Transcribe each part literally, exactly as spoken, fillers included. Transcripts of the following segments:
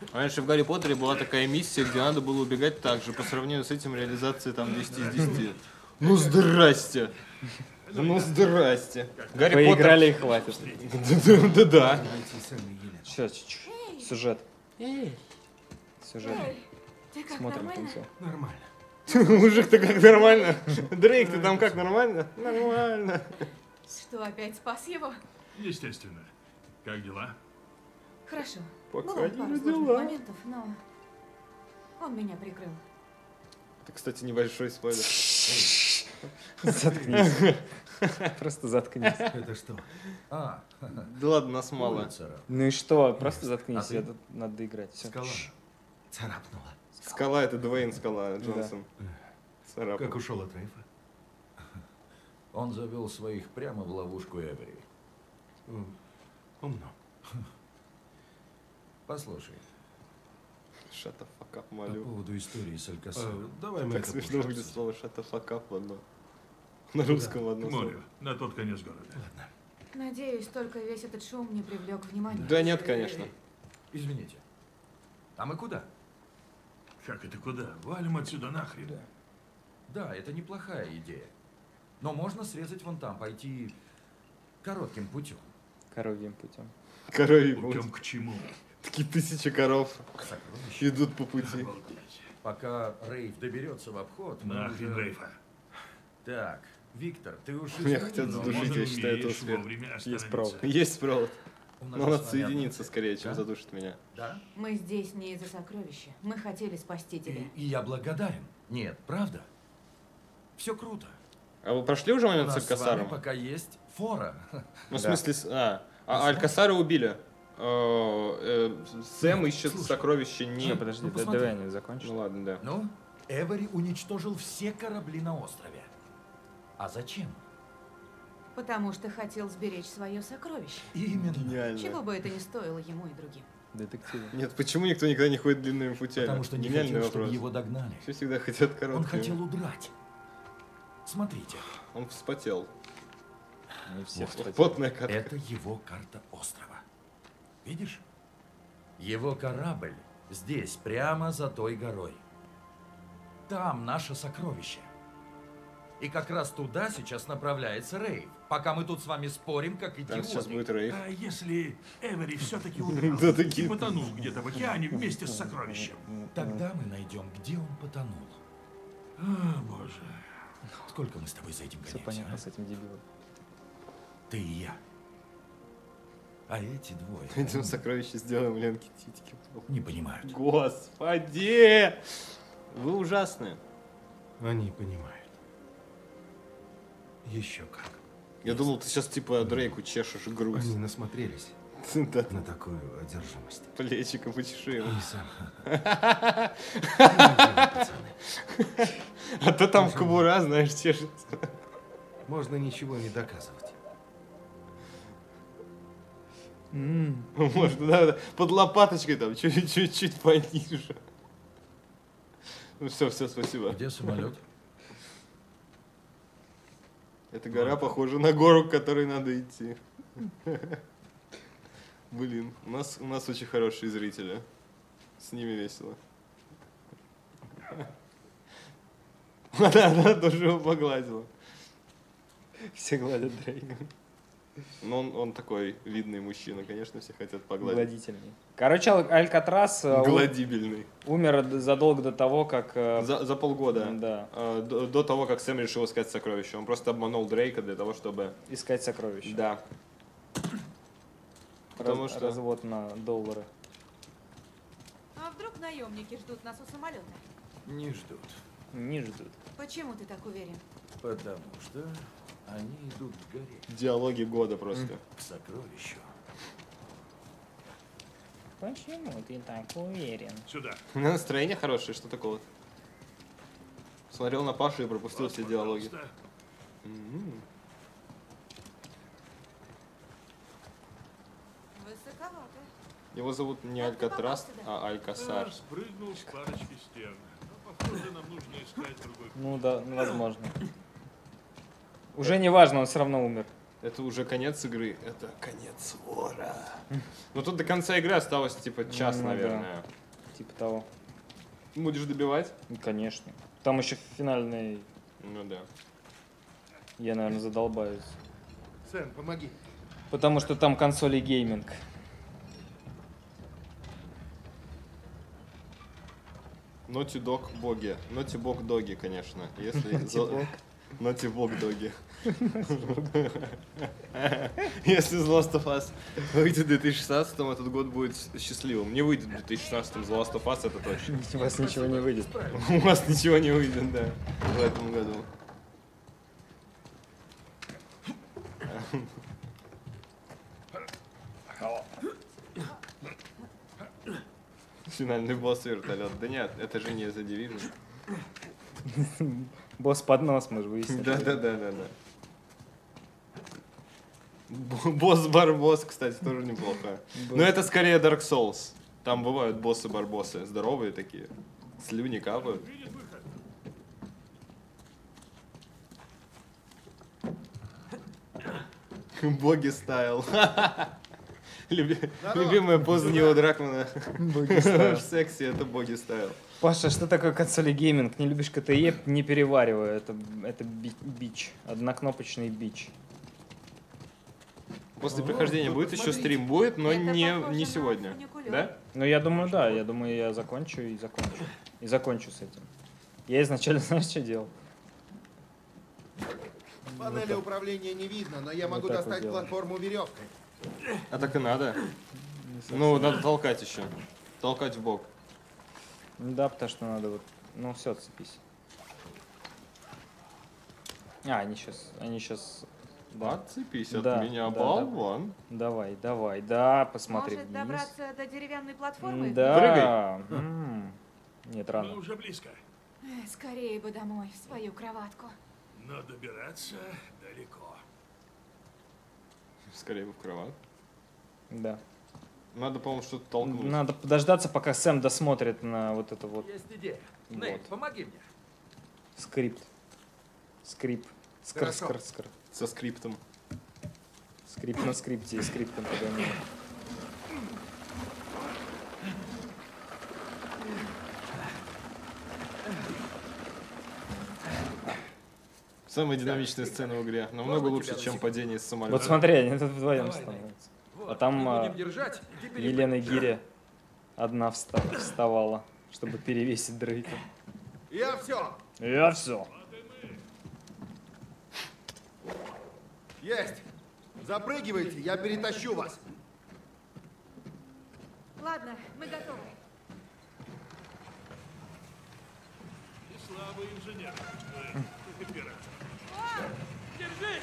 Раньше в Гарри Поттере была такая миссия, где надо было убегать так же. По сравнению с этим реализация там десять из десяти. Ну здрасте! Ну здрасте! Гарри Поиграли и хватит. Да-да. Сейчас, сюжет. Сюжет. Ты как, Смотрим нормально? концу. Нормально. Мужик-то как нормально? Дрейк, ты там как нормально? Нормально. Что, опять спас его? Естественно. Как дела? Хорошо. Пока Было не пару родила. сложных моментов, но он меня прикрыл. Это, кстати, небольшой спойлер. Заткнись. Просто заткнись. Это что? А, Да ладно, нас мало. улица. Ну и что? Просто заткнись, А ты? я тут надо играть. Всё. Скала. Царапнула. Скала — это Дуэйн Скала Джонсон. Царапа. Как ушел от Рейфа? Он завел своих прямо в ловушку Эвери. Умно. Послушай, Shut the fuck up, по молю. поводу истории с Алькасаром. Э, Давай мы Так это смешно позже выглядит обсудим. слово shut the fuck up в одно. На русском в К одно слово. морю, на тот конец города. Ладно. Надеюсь, только весь этот шум не привлек внимания. Да нет, конечно. Извините. А мы куда? Как это куда? Валим отсюда нахрен. Да. Да, это неплохая идея. Но можно срезать вон там, пойти коротким путем. Коровьим путем. Коровий Путем путь. к чему? Такие тысячи коров К сокровищу. идут по пути. Обалдеть. Пока Рейф доберется в обход, мы Нахрен уже- Рейфа. Так, Виктор, ты уж Меня извини, хотят но задушить. Можно я считаю, это умеешь успех. вовремя Есть остановиться. провод. Есть провод. у нас Но надо с вами соединиться одна скорее, цель, чем да? задушит меня. Да? Мы здесь не из-за сокровища. Мы хотели спасти тебя. И, и я благодарен. Нет, правда? Все круто. А вы прошли уже У момент нас с с вами Алькасаром? пока есть фора. Ну, в Да. смысле, с- а, а Алькасара убили. Э, э, Сэм ищет Слушай. сокровища не... Что, подожди, ну, да- посмотри. давай не закончим. Ну ладно, да. Ну, Эвери уничтожил все корабли на острове. А зачем? Потому что хотел сберечь свое сокровище. Именно. Чего Гениально. бы это ни стоило ему и другим. Детективы. Нет, почему никто никогда не ходит длинными путями? Потому что не Гениальный хотел, чтобы вопрос. его догнали. Все всегда хотят Он короткими. хотел удрать. Смотрите, Он вспотел. Не все вспотели. Потная катка. это его карта острова. Видишь? Его корабль здесь, прямо за той горой. Там наше сокровище. И как раз туда сейчас направляется Рейв. Пока мы тут с вами спорим, как Там сейчас идиоты. будет рейв. А если Эвери все-таки удрал Да такие- и потонул где-то в океане вместе с сокровищем? Тогда мы найдем, где он потонул. О, боже. Сколько мы с тобой за этим Все гоняемся, понятно а? с этим дебилом. Ты и я. А эти двое Пойдем сокровища сделаем Ленке титьки. не понимают. Господи! Вы ужасные. Они понимают. Еще как. Я думал, ты сейчас типа Дрейку чешешь грудь. Они насмотрелись Да, на такую одержимость. плечико почеши ему. И сам. Пацаны. А то там кобура, знаешь, чешется. Можно ничего не доказывать. Можно, да, да. Под лопаточкой там, чуть-чуть пониже. Ну все, все, спасибо. Где самолет? Эта гора похожа на гору, к которой надо идти. Блин, у нас, у нас очень хорошие зрители. С ними весело. Она, она тоже его погладила. Все гладят Дрейка. Но он, он такой видный мужчина, конечно, все хотят погладить. Гладительный. Короче, Ал- Алькатрас э, у- Гладибельный. умер д- задолго до того, как... э, За, за полгода. Да. э, До, до того, как Сэм решил искать сокровища. Он просто обманул Дрейка для того, чтобы... Искать сокровища. Да. Потому Раз- что- Развод на доллары. А вдруг наемники ждут нас у самолета? Не ждут. Не ждут. Почему ты так уверен? Потому что они идут к горе, Диалоги года просто. к сокровищу. Почему ты так уверен? Сюда. У меня настроение хорошее, что такого? Смотрел на Пашу и пропустил Вот, все диалоги. пожалуйста. М. Высоковато. Его зовут не Как ты Алькатрас, попал сюда? а Алькасар. А, спрыгнул с парочки стен. Но, похоже, нам нужно искать другой. Ну да, ну, возможно. Уже не важно, он все равно умер. Это уже конец игры. Это конец вора. Но тут до конца игры осталось типа час, Ну да. наверное. Типа того. Будешь добивать? Ну, конечно. Там еще финальный. Ну да. Я, наверное, задолбаюсь. Сэм, помоги. Потому что там консоли гейминг. Naughty Dog боги. Naughty Dog доги, конечно. Если Naughty за- Dog. Naughty Dog доги. Если The Last of Us выйдет в две тысячи шестнадцатом, этот год будет счастливым. Не выйдет в две тысячи шестнадцатом The Last of Us, это точно. У вас ничего не выйдет. У вас ничего не выйдет, да, в этом году. Финальный босс вертолет. Да нет, это же не The Division. Босс под нос, мы же выяснили. Да, да, да, да, да. Б- Босс-барбосс, кстати, тоже неплохо. Но это скорее Dark Souls. Там бывают боссы-барбоссы, здоровые такие. Слюни капают. Боги стайл. Люби- Любимая поза Нила Дракмана в сексе — это боги стайл. Паша, что такое консоли гейминг? Не любишь КТЕ? Не перевариваю. Это, это би- бич. Однокнопочный бич. После прохождения будет еще стрим? Будет, но Это не, похоже не на сегодня. фуникулер. Да? Ну, я думаю, да. Я думаю, я закончу и закончу. И закончу с этим. Я изначально, знаешь, что делал? Панели управления не видно, но я Вот могу так вот достать делаем. платформу веревкой. А так и надо. Ну, надо толкать еще. Толкать в бок. Да, потому что надо вот... Ну, все, отцепись. А, они сейчас... Они сейчас... Да. Отцепись от Да, меня, да, болван. Давай, давай, да, посмотри Может вниз. добраться до деревянной платформы? Да. М. Нет, Мы рано. уже близко. Э, Скорее бы домой, в свою кроватку. Но добираться далеко. Скорее бы в кровать. Да. Надо, по-моему, что-то толкнуть. Надо подождаться, пока Сэм досмотрит на вот это вот Есть идея. Вот. Нейт, помоги мне. скрипт. Скрип. Скр, Хорошо. скр, скр. Со скриптом. Скрипт на скрипте и скриптом погоняю. Самая динамичная сцена в игре. Намного Можно лучше, тебя на чем секунду? падение с Вот самолета. смотри, они тут вдвоем Давай, становятся. Вот, А там, мы а, будем держать и перепрыгивать. Елена Гиря одна вста- вставала, чтобы перевесить Дрейка. Я все. Я все. Есть. Запрыгивайте, я перетащу вас. Ладно, мы готовы. И слабый инженер. Ой, как оператор. Держись!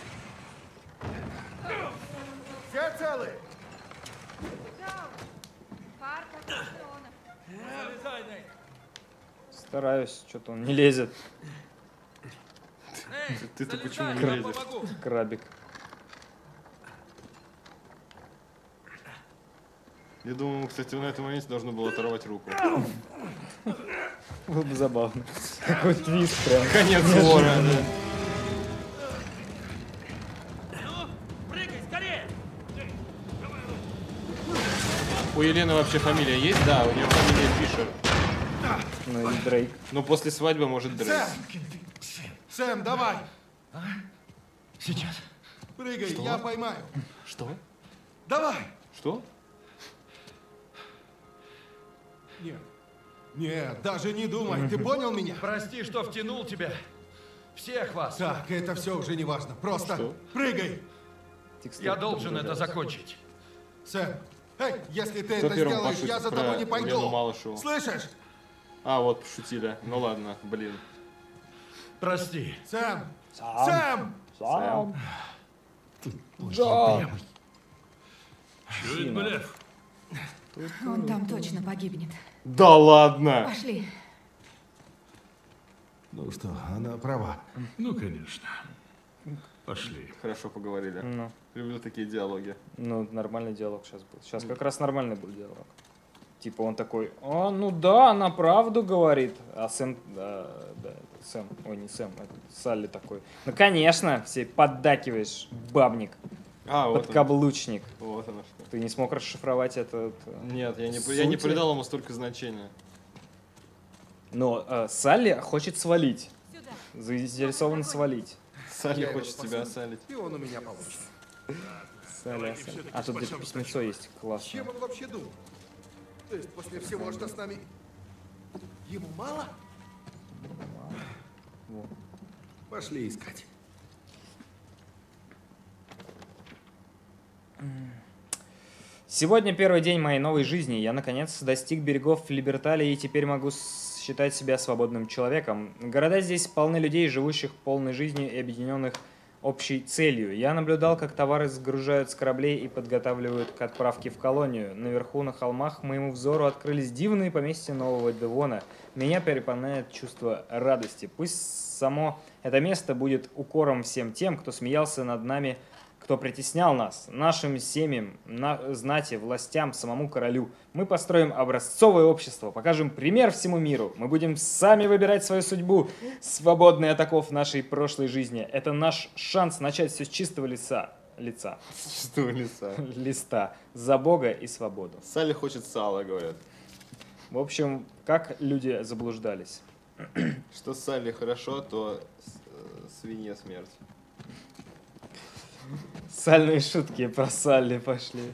Все целы? Даун! Парк аттракционов. Залезай, Нейт. Стараюсь, что-то он не лезет. Нейт, Ты-то залезай, почему не я лезешь? помогу. Крабик. Я думаю, кстати, на этом моменте должно было оторвать руку. Было бы забавно. Какой твист прям. Конец вора, да. Ну, прыгай, скорее! Эй, давай руку. У Елены вообще фамилия есть? Да, у нее фамилия Фишер. Ну и Дрейк. Но после свадьбы может Дрейк. Сэм! Сэм, давай! Сейчас. Прыгай, я поймаю. Что? Давай! Что? Нет. Нет, даже не думай. Ты понял меня? Прости, что втянул тебя. Всех вас. Так, это все уже не важно. Просто Что? прыгай! Текстур Я должен тоже это да. закончить. Сэм, эй, если ты Кто это первым сделаешь, пошутит я за про тобой не Лену пойду. Малышеву? Слышишь? А, вот, пошутили. Ну ладно, блин. Прости. Сэм! Сам. Сэм! Сам. Да. Чует блеф. Он там точно погибнет. Да ладно! Пошли. Ну что, она права. Ну, конечно. Пошли. Хорошо поговорили. Ну, Люблю такие диалоги. ну, нормальный диалог сейчас был. Сейчас как раз нормальный был диалог. Типа он такой, а, ну да, она правду говорит. А Сэм, да, да, Сэм, ой, не Сэм, это Салли такой. Ну, конечно, все поддакиваешь, бабник, А, вот он. подкаблучник. Вот оно что. Ты не смог расшифровать этот... э, Нет, я не, я не Сути? придал ему столько значения. Но э, Салли хочет свалить, Сюда. заинтересован свалить. Салли Я его хочет спасу, тебя осалить. И он у меня получит. Салли, Давайте Салли. всё-таки А тут где-то спасем письмецо старичка. есть, классно. Чем он вообще думал? То есть после всего, что с нами... Ему мало? Во. Пошли искать. Сегодня первый день моей новой жизни. Я, наконец, достиг берегов Либерталии и теперь могу с- считать себя свободным человеком. Города здесь полны людей, живущих полной жизнью и объединенных общей целью. Я наблюдал, как товары сгружают с кораблей и подготавливают к отправке в колонию. Наверху, на холмах, моему взору открылись дивные поместья Нового Девона. Меня переполняет чувство радости. Пусть само это место будет укором всем тем, кто смеялся над нами, кто притеснял нас, нашим семьям, на, знати, властям, самому королю. Мы построим образцовое общество, покажем пример всему миру. Мы будем сами выбирать свою судьбу, свободные от оков нашей прошлой жизни. Это наш шанс начать все с чистого лица. лица. Что лиса? Листа. За Бога и свободу. Салли хочет сала, говорят. В общем, как люди заблуждались. Что Салли хорошо, то с- э, свинья смерть. Сальные шутки про Салли пошли.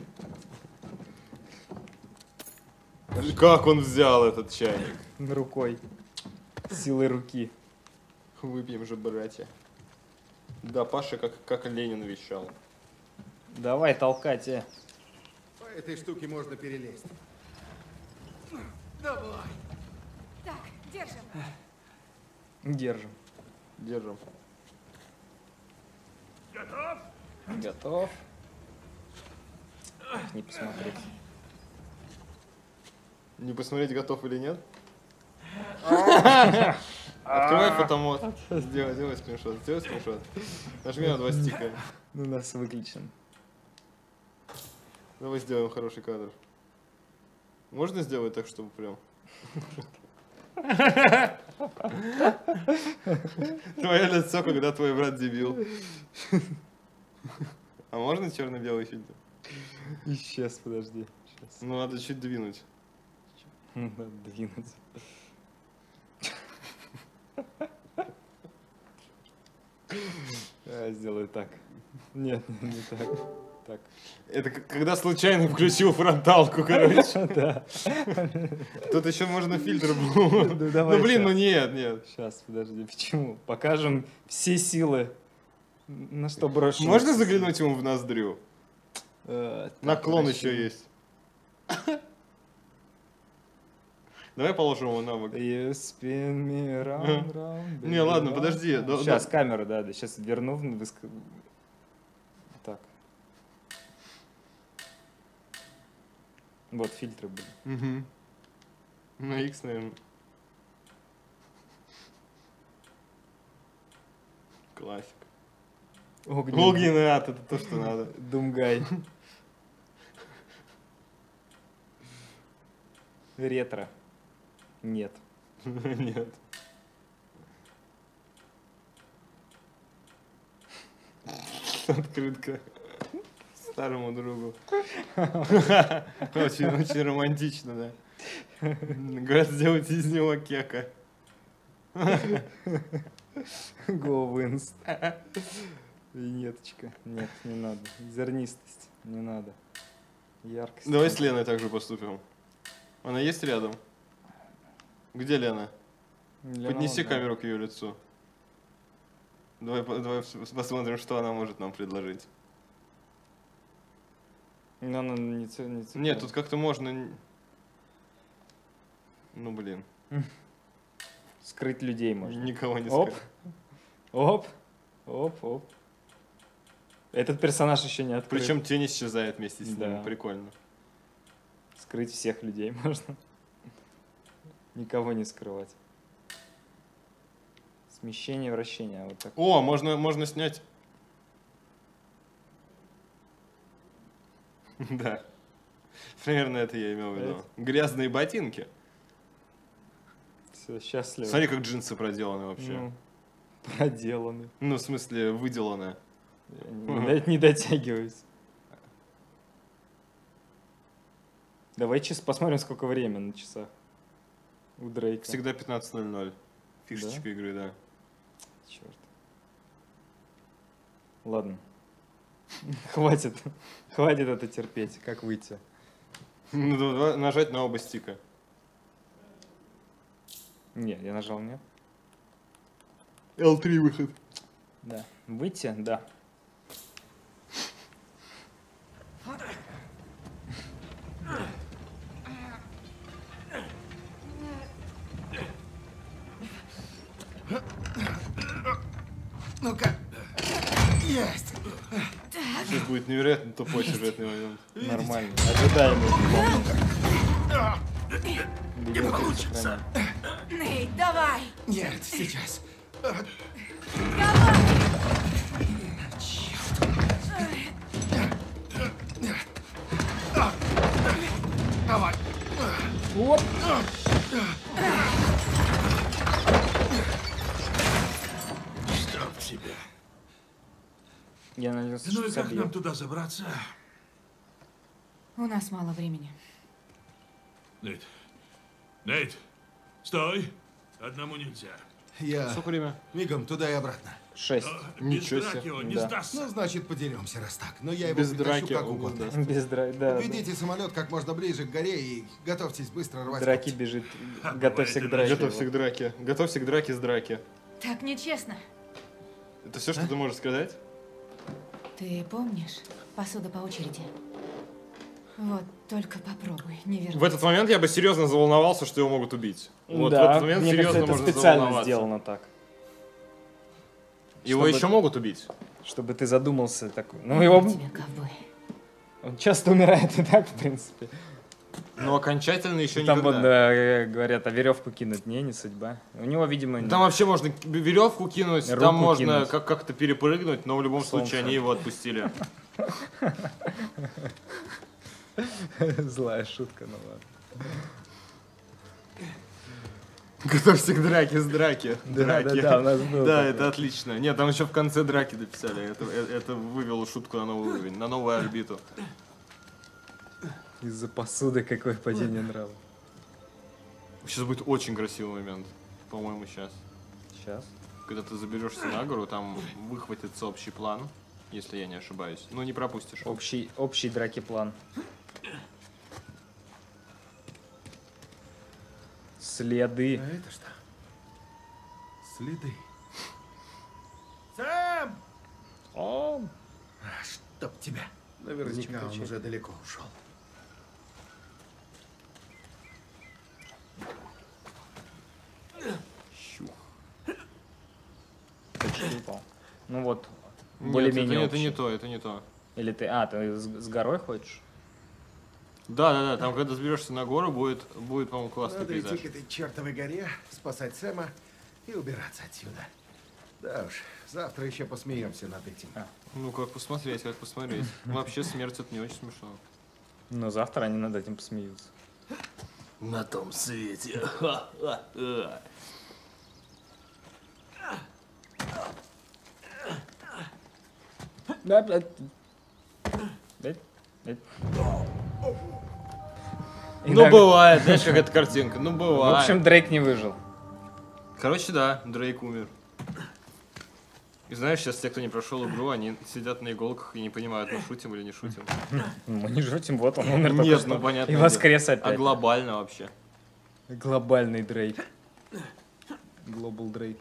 Как он взял этот чайник? Рукой. Силой руки. Выпьем же, братья. Да, Паша, как, как Ленин вещал. Давай толкать, э. По этой штуке можно перелезть. Давай. Так, держим. Держим. Держим. Готов? Готов. Не посмотреть. Не посмотреть, готов или нет? Открывай фотомод. Сделай, сделай скриншот. Сделай скриншот. Нажми на два стика. У нас выключен. Давай сделаем хороший кадр. Можно сделать так, чтобы прям... Твое лицо, когда твой брат дебил. А можно черно-белый фильтр? Исчез, подожди. Сейчас. Ну, надо чуть двинуть. Надо двинуть. А, сделаю так. Нет, не так. Так. Это к- когда случайно включил фронталку, короче. Да. Тут еще можно фильтр был. Ну, давай Ну, блин, ну щас. нет, нет. Сейчас, подожди, почему? Покажем все силы. На что брошен. Можно заглянуть ему в ноздрю? Э, так, Наклон подожди. еще есть. Давай положим его на бок. You spin me round, round, Не, ладно, baby, подожди, round. да- Сейчас да. камеру, да, да, сейчас верну. в- выск- Так. Вот фильтры были. Угу. На X, наверное. Классик. Огненный. Огненный ад, это то, что надо. Думгай. Ретро. Нет. Нет. Открытка старому другу. Очень, очень романтично, да. Говорят, сделайте из него кека. Go wins. Винеточка. Нет, не надо. Зернистость. Не надо. Яркость. Давай с Леной так же поступим. Она есть рядом? Где Лена? Лена, Поднеси да. камеру к ее лицу. Давай, по- давай пос- посмотрим, что она может нам предложить. Но она не ц- не ц- Нет, тут как-то можно... н- Ну, блин. Скрыть людей можно. Никого не Оп. скажет. Оп. Оп, оп. Этот персонаж еще не открыт. Причем тень исчезает вместе с ним. Да. Прикольно. Скрыть всех людей можно. Никого не скрывать. Смещение, вращение. Вот так. О, можно, можно снять... Да. Примерно это я имел в виду. Грязные ботинки. Все, счастливо. Смотри, как джинсы проделаны вообще. Ну, проделаны. Ну, в смысле, выделаны. Я Не, до- не дотягиваюсь. Давай час посмотрим, сколько времени на часах. У Дрейка. Всегда пятнадцать ноль ноль. Фишечка игры, да. Черт. Ладно. Хватит. Хватит это терпеть. Как выйти? Надо нажать на оба стика. Нет, я нажал нет. эл три выход. Да. Выйти? Да. Ну-ка. Есть. Сейчас будет невероятно тупой сюжетный момент. Нормально. Ожидаемый. Не получится. Нейт, давай! Нет, сейчас. Давай. Вот. Чтоб тебя. Я надеялся, Ну что и как собью. нам туда забраться? У нас мало времени. Нейт. Нейт, стой. Одному нельзя. Я Сколько время? мигом туда и обратно. Шесть. А, Ничего без себе. драки он не Да. сдастся. Ну, значит, поделимся, раз так. Но я его Без притащу драки как он угодно. даст. Без драк, да. да. Ведите самолет как можно ближе к горе и готовьтесь быстро рвать. Драки когти. бежит. А, Готовься к бывает, драке. Готовься к драке. Готовься к драке с драки. Так нечестно. Это все, что ты можешь сказать? Ты помнишь? Посуда по очереди. Вот, только попробуй, не вернись. В этот момент я бы серьезно заволновался, что его могут убить. Вот да, в этот момент мне серьезно кажется, это можно специально заволноваться. сделано так. Его чтобы- еще могут убить. Чтобы ты задумался такой. Ну, его... Тебе, ковбой. Он часто умирает и так, в принципе. Но окончательно еще Там никогда. вот да, э, говорят, а веревку кинуть. Не, не судьба. У него, видимо, не- Там вообще можно веревку кинуть, Руку там можно кинуть. как- как-то перепрыгнуть, но в любом Солнце. случае они его отпустили. Злая шутка, ну ладно. Готовься к драке с драки. Да, Драки. да, да, у нас было Да, такое. это отлично. Нет, там еще в конце драки дописали. Это, э- это вывело шутку на новый уровень, на новую орбиту. Из-за посуды какое падение нрава. Сейчас будет очень красивый момент, по-моему, сейчас. Сейчас. Когда ты заберешься на гору, там выхватится общий план, если я не ошибаюсь. Ну, не пропустишь. Общий, общий драки план. Следы. А это что? Следы. Сэм! О, А, чтоб тебя. Наверняка он уже далеко ушел. почти упал. Ну вот, Нет, более-менее это, это не общий. то, это не то. Или ты... А, ты с, с горой хочешь? Да, да, да, там когда заберешься на гору, будет, будет, по-моему, классный Надо пейзаж. идти к этой чертовой горе, спасать Сэма и убираться отсюда. Да уж, завтра еще посмеемся над этим. Ну, как посмотреть, как посмотреть. Вообще, смерть это не очень смешно. Но завтра они над этим посмеются. На том свете. Да, блядь. Блядь, блядь. Ну, Иногда- бывает, знаешь, как эта картинка. Ну, В бывает. общем, Дрейк не выжил. Короче, да, Дрейк умер. И знаешь, сейчас те, кто не прошел игру, они сидят на иголках и не понимают, мы шутим или не шутим. Мы не шутим, вот он умер только Нет, что. ну понятно. И воскрес опять. А глобально вообще. Глобальный Дрейк. Global Дрейк.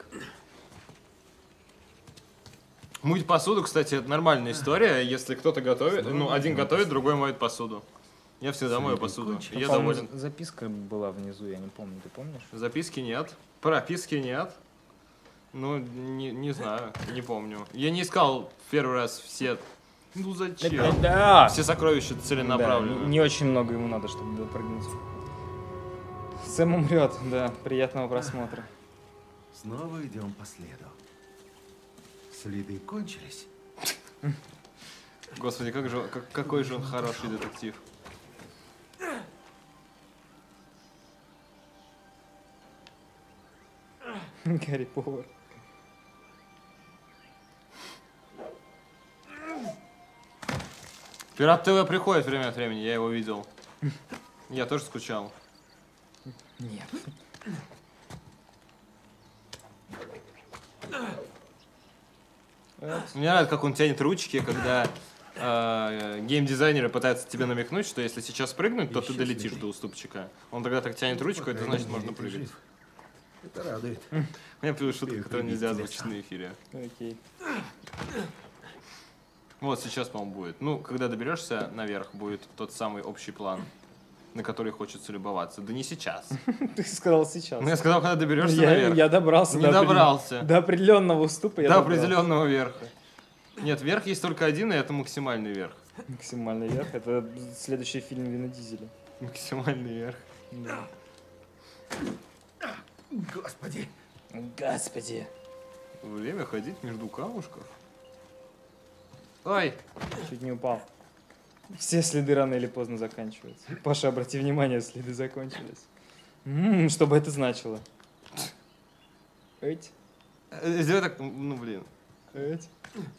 Мыть посуду, кстати, это нормальная история. Если кто-то готовит, ну, один готовит, другой моет посуду. Я всегда мою посуду. и Я По-моему, доволен. з- записка была внизу, я не помню, ты помнишь? Записки нет. Прописки нет. Ну, не, не знаю, не помню. Я не искал в первый раз все... Ну зачем? Да! Все сокровища Да, целенаправленно. не, не очень много ему надо, чтобы допрыгнуть. Сэм умрет, да. Приятного просмотра. Снова идем по следу. Следы кончились. Господи, как же, как- какой же он хороший детектив. Гарри Повар. Пират ТВ приходит время от времени, я его видел. Я тоже скучал. Нет. Мне нравится, как он тянет ручки, когда э, геймдизайнеры пытаются тебе намекнуть, что если сейчас прыгнуть, то ты Еще долетишь следы. до уступчика. Он тогда так тянет ручку, это значит можно Ты прыгать. жив. Это радует. У меня плюс шутка, Ты которую прибить нельзя тебя озвучить сам. на эфире. Окей. Вот сейчас, по-моему, будет. Ну, когда доберешься наверх, будет тот самый общий план, на который хочется любоваться. Да не сейчас. Ты сказал сейчас. Ну, я сказал, когда доберешься Я, наверх. я добрался. Не до определен- добрался. До определенного уступа я До добрался. определенного верха. Нет, верх есть только один, и это максимальный верх. Максимальный верх. Это следующий фильм Вина Дизеля. Максимальный верх. Да. Господи. Господи. Время ходить между камушков. Ой! Чуть не упал. Все следы рано или поздно заканчиваются. Паша, обрати внимание, следы закончились. М-м, что бы это значило? Эть, Э, Сделай так, ну блин. эть.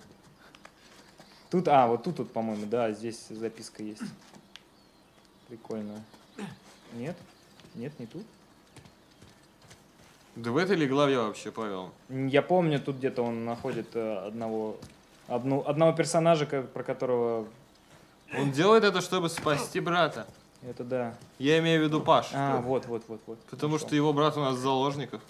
Тут, а, вот тут, тут, по-моему, да, здесь записка есть. Прикольно. Нет? Нет, не тут? Да в этой ли главе вообще, Павел? Я помню, тут где-то он находит э, одного, одну, одного персонажа, ко- про которого... Он делает это, чтобы спасти брата. Это да. Я имею в виду Паш. А, вот, вот, вот, вот. Потому Нашел. что его брат у нас в заложниках.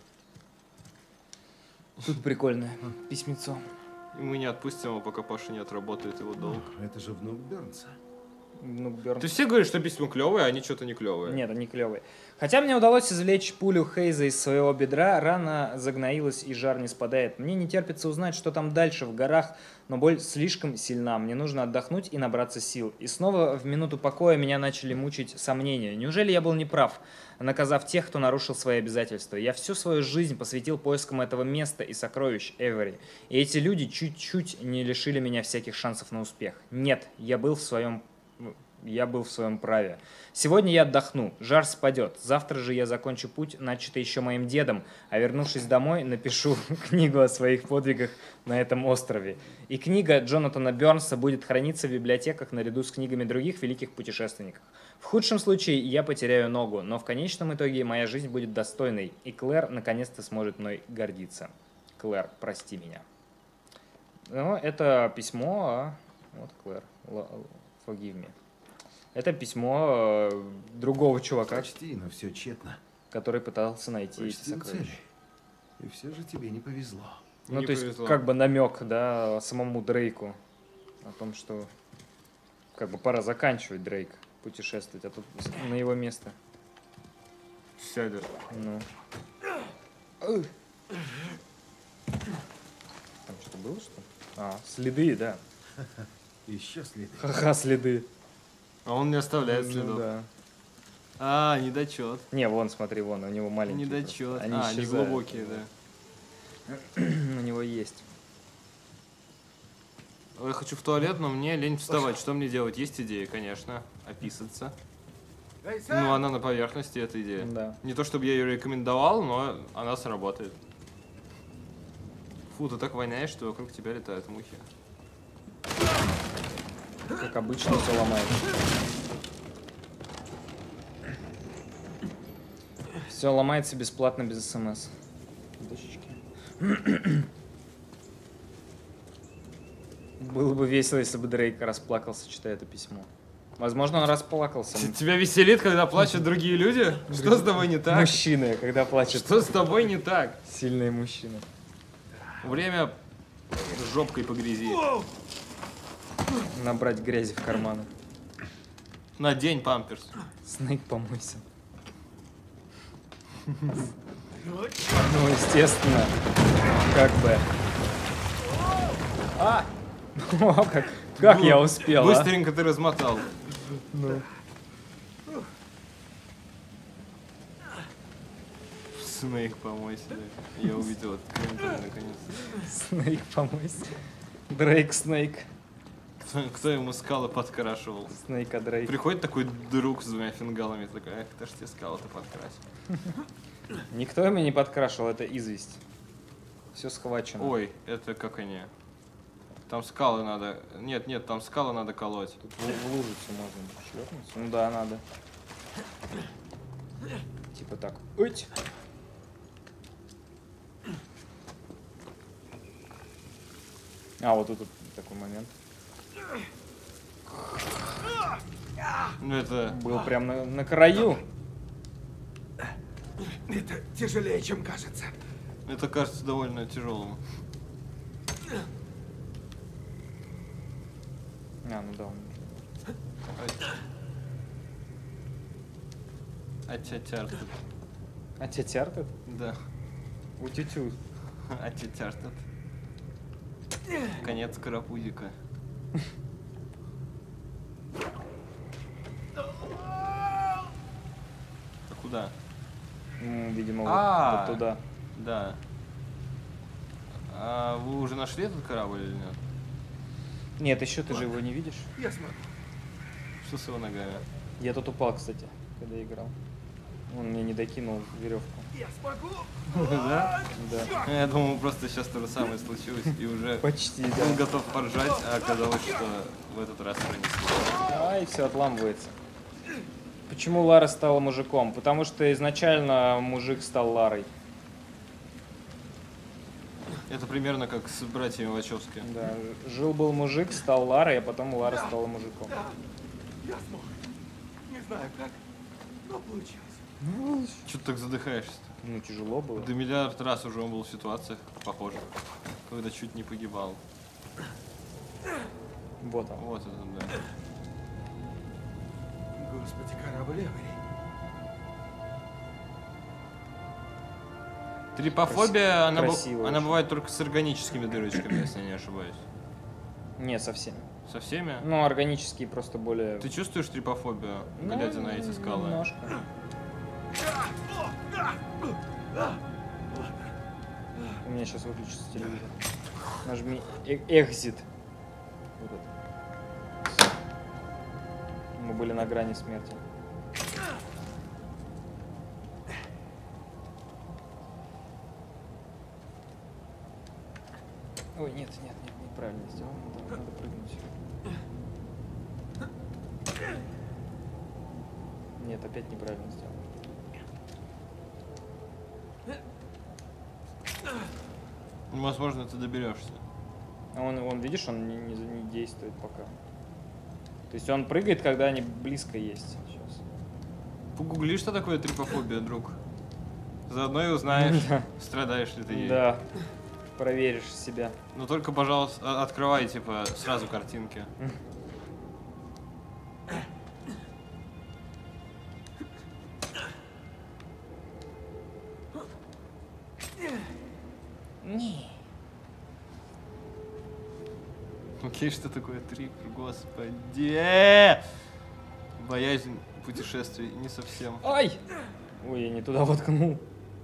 Тут прикольное письмецо. И мы не отпустим его, пока Паша не отработает его долг. Это же внук Бернса. Ну, Бёрн. Ты все говоришь, что письма клевые, а они что-то не клевые. Нет, они клевые. Хотя мне удалось извлечь пулю Хейза из своего бедра, рана загноилась и жар не спадает. Мне не терпится узнать, что там дальше в горах, но боль слишком сильна. Мне нужно отдохнуть и набраться сил. И снова в минуту покоя меня начали мучить сомнения. Неужели я был неправ, наказав тех, кто нарушил свои обязательства? Я всю свою жизнь посвятил поискам этого места и сокровищ Эвери. И эти люди чуть-чуть не лишили меня всяких шансов на успех. Нет, я был в своем Я был в своем праве. Сегодня я отдохну, жар спадет. Завтра же я закончу путь, начатый еще моим дедом, а вернувшись домой, напишу книгу о своих подвигах на этом острове. И книга Джонатана Бёрнса будет храниться в библиотеках наряду с книгами других великих путешественников. В худшем случае я потеряю ногу, но в конечном итоге моя жизнь будет достойной, и Клэр наконец-то сможет мной гордиться. Клэр, прости меня. Ну, это письмо, а... Вот, Клэр, forgive me. Это письмо э, другого чувака, Почти, но все тщетно. который пытался найти эти Почти у сокровища. цели. И все же тебе не повезло. Ну, Не то есть, повезло. как бы намек, да, самому Дрейку о том, что как бы пора заканчивать Дрейк путешествовать, а тут на его место. Сядет. Ну. Там что-то было, что ли? А, следы, да. Еще следы. Ха-ха, следы. А он не оставляет Ну следов. да. А, недочет. Не, вон, смотри, вон, у него маленькие. Недочет. просто. Они а, они исчезают. глубокие, да. У него есть. Я хочу в туалет, но мне лень вставать. Что мне делать? Есть идея, конечно. Описаться. Ну, она на поверхности, эта идея. Да. Не то, чтобы я ее рекомендовал, но она сработает. Фу, ты так воняешь, что вокруг тебя летают мухи. Как обычно, все ломает. Все ломается бесплатно, без смс. Дощечки. Было бы весело, если бы Дрейк расплакался, читая это письмо. Возможно, он расплакался. Тебя веселит, когда плачут другие люди? Что с тобой не так? Мужчины, когда плачут Что с тобой не так? сильные мужчины. Время жопкой по грязи. Набрать грязи в карманы. Надень памперс. Снейк, помойся. Ну, естественно, как бы. А! О, как, как я успел, а? Быстренько ты размотал. Ну. Снейк, помойся. Да. Я увидел этот комментарий наконец-то. Снейк, помойся. Дрейк Снейк. Кто, кто ему скалы подкрашивал? Снейка Дрейк. Приходит такой друг с двумя фингалами, такой, эх, кто ж тебе скалы-то подкрасил? Никто меня не подкрашивал, это известь. Все схвачено. Ой, это как они? Там скалы надо... Нет, нет, там скалы надо колоть. Тут в, в лужицу можно шлепнуться. Ну да, надо. Типа так. Уть. А, вот тут, тут такой момент. Ну это... Был прям на, на краю. Это тяжелее, чем кажется. Это кажется довольно тяжелым. А, ну да, он... Атятяртат. А тебя тяртат? Да. Утю-тю. Атятяртат. Конец карапузика. А куда? Ну, видимо, вот, А. вот туда. Да. А вы уже нашли этот корабль или нет? Нет, еще ты же его не видишь. Я смогу. Что с его ногами? Я тут упал, кстати, когда играл. Он мне не докинул веревку. Я смогу. Да? Да. Я думал, просто сейчас то же самое случилось, и уже Почти, был да. готов поржать, а оказалось, что в этот раз пронесло. Ай, все отламывается. Почему Лара стала мужиком? Потому что изначально мужик стал Ларой. Это примерно как с братьями Вачовски. Да. Жил-был мужик, стал Ларой, а потом Лара стала мужиком. Я смог. Не знаю как, но получилось. Чё ты так задыхаешься-то? Ну, тяжело было. Да миллиард раз уже он был в ситуациях похожих, когда чуть не погибал. Вот он. Вот это, да. Господи, корабль Эвери. Трипофобия, она, бу- красиво она очень. бывает только с органическими дырочками, если я не ошибаюсь. Не, совсем. Со всеми? Ну, органические просто более... Ты чувствуешь трипофобию, Ну, глядя на эти скалы? Немножко. У меня сейчас выключится телевизор. Нажми э- экзит. Вот это. Мы были на грани смерти. Ой, нет, нет, нет, неправильно сделал. Надо, надо прыгнуть. Нет, опять неправильно сделал. Возможно, ты доберешься. А Он, он, видишь, он не, не, не действует пока. То есть он прыгает, когда они близко есть. Сейчас. Погугли, что такое трипофобия, друг. Заодно и узнаешь, страдаешь ли ты ей. Да. Проверишь себя. Но только, пожалуйста, а- открывай, типа, сразу картинки. Не. Окей, что такое трип, господи? Боязнь путешествий, не совсем. Ай! Ой, я не туда воткнул.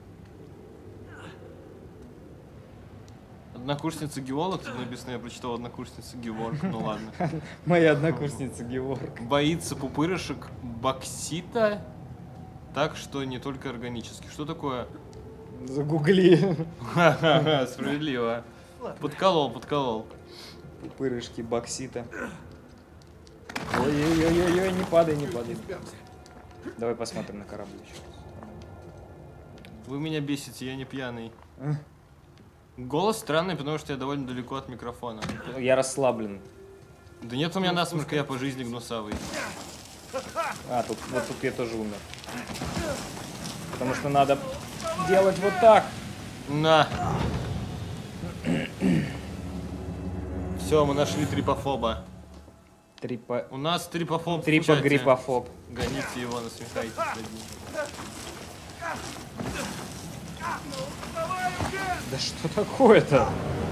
Однокурсница геолог, тут написано, я прочитал однокурсница Геворг, ну ладно. Моя однокурсница Георг. Боится пупырышек боксита, так что не только органических. Что такое? Загугли. Ха-ха-ха, справедливо. Подколол, подколол. Пупырышки боксита. Ой-ой-ой-ой, не падай, не падай. Давай посмотрим на корабль еще раз. Вы меня бесите, я не пьяный. Голос странный, потому что я довольно далеко от микрофона. Я расслаблен. Да нет у меня насморка, я по жизни гнусавый. А, тут, вот тут я тоже умер. Потому что надо делать вот так. На. Все, мы нашли трипофоба. Трипа... У нас трипофоб в чате. Трипогриппофоб. Гоните его, насмехайтесь над ним. Да что такое-то?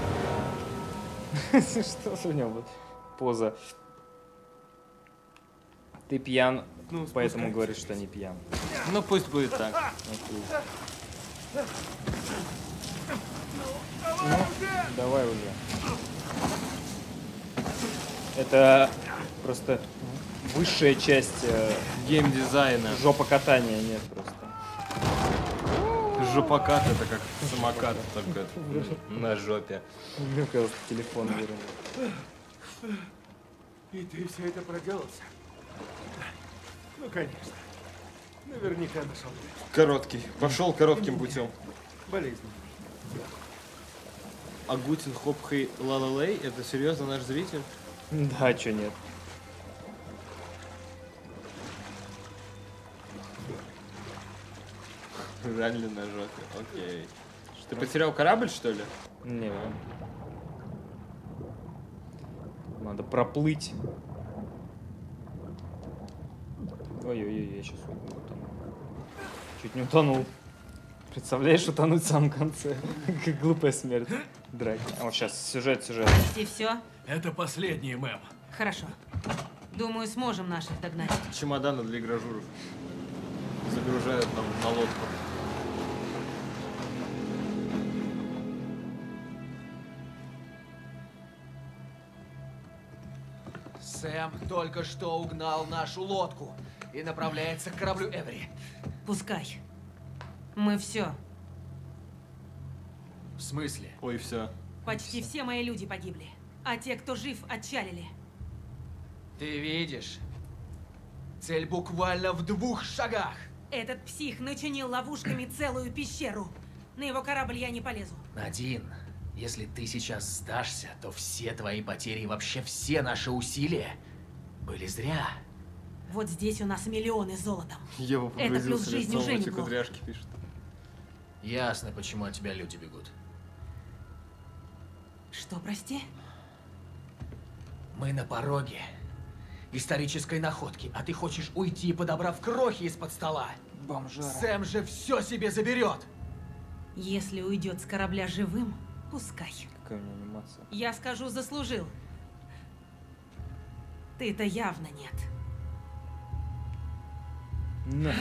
Что у него поза? Ты пьян, Ну, поэтому спускайтесь. говоришь, что не пьян. Ну пусть будет так. Окей. Ну, давай уже. Это просто высшая часть э, Геймдизайна. жопа катания, нет просто. Жопокат это как самокат, только на жопе. Мне кажется, телефон вернул. И ты все это проделал сам? Ну, конечно. Наверняка нашел. Короткий. Пошел коротким путем. Болезнь. А Гутин Хоп Хей Лалалей это серьезно наш зритель? Да, чё нет. Ралли на жопе, окей. Ты потерял корабль, что ли? Не, вон. Надо проплыть. Ой-ой-ой, я сейчас утону. Чуть не утонул. Представляешь, утонуть в самом конце. Как глупая смерть. Драки. А вот сейчас, сюжет, сюжет. И все? Это последний, мэм. Хорошо. Думаю, сможем наших догнать. Чемоданы для игражуров. Загружают нам на лодку. Сэм только что угнал нашу лодку и направляется к кораблю Эвери. Пускай. Мы все. В смысле? Ой, все. Почти все мои люди погибли. А те, кто жив, отчалили. Ты видишь? Цель буквально в двух шагах. Этот псих начинил ловушками целую пещеру. На его корабль я не полезу. Надин, если ты сейчас сдашься, то все твои потери и вообще все наши усилия были зря. Вот здесь у нас миллионы золотом. Ева Это плюс погрузился жизнь лицом уже в эти неплохо. кудряшки, пишет. Ясно, почему от тебя люди бегут. Что, прости? Мы на пороге исторической находки, а ты хочешь уйти, подобрав крохи из-под стола. Бомжара. Сэм же все себе заберет. Если уйдет с корабля живым, пускай. Какая у меня анимация. Я скажу, заслужил. Ты-то явно нет. На.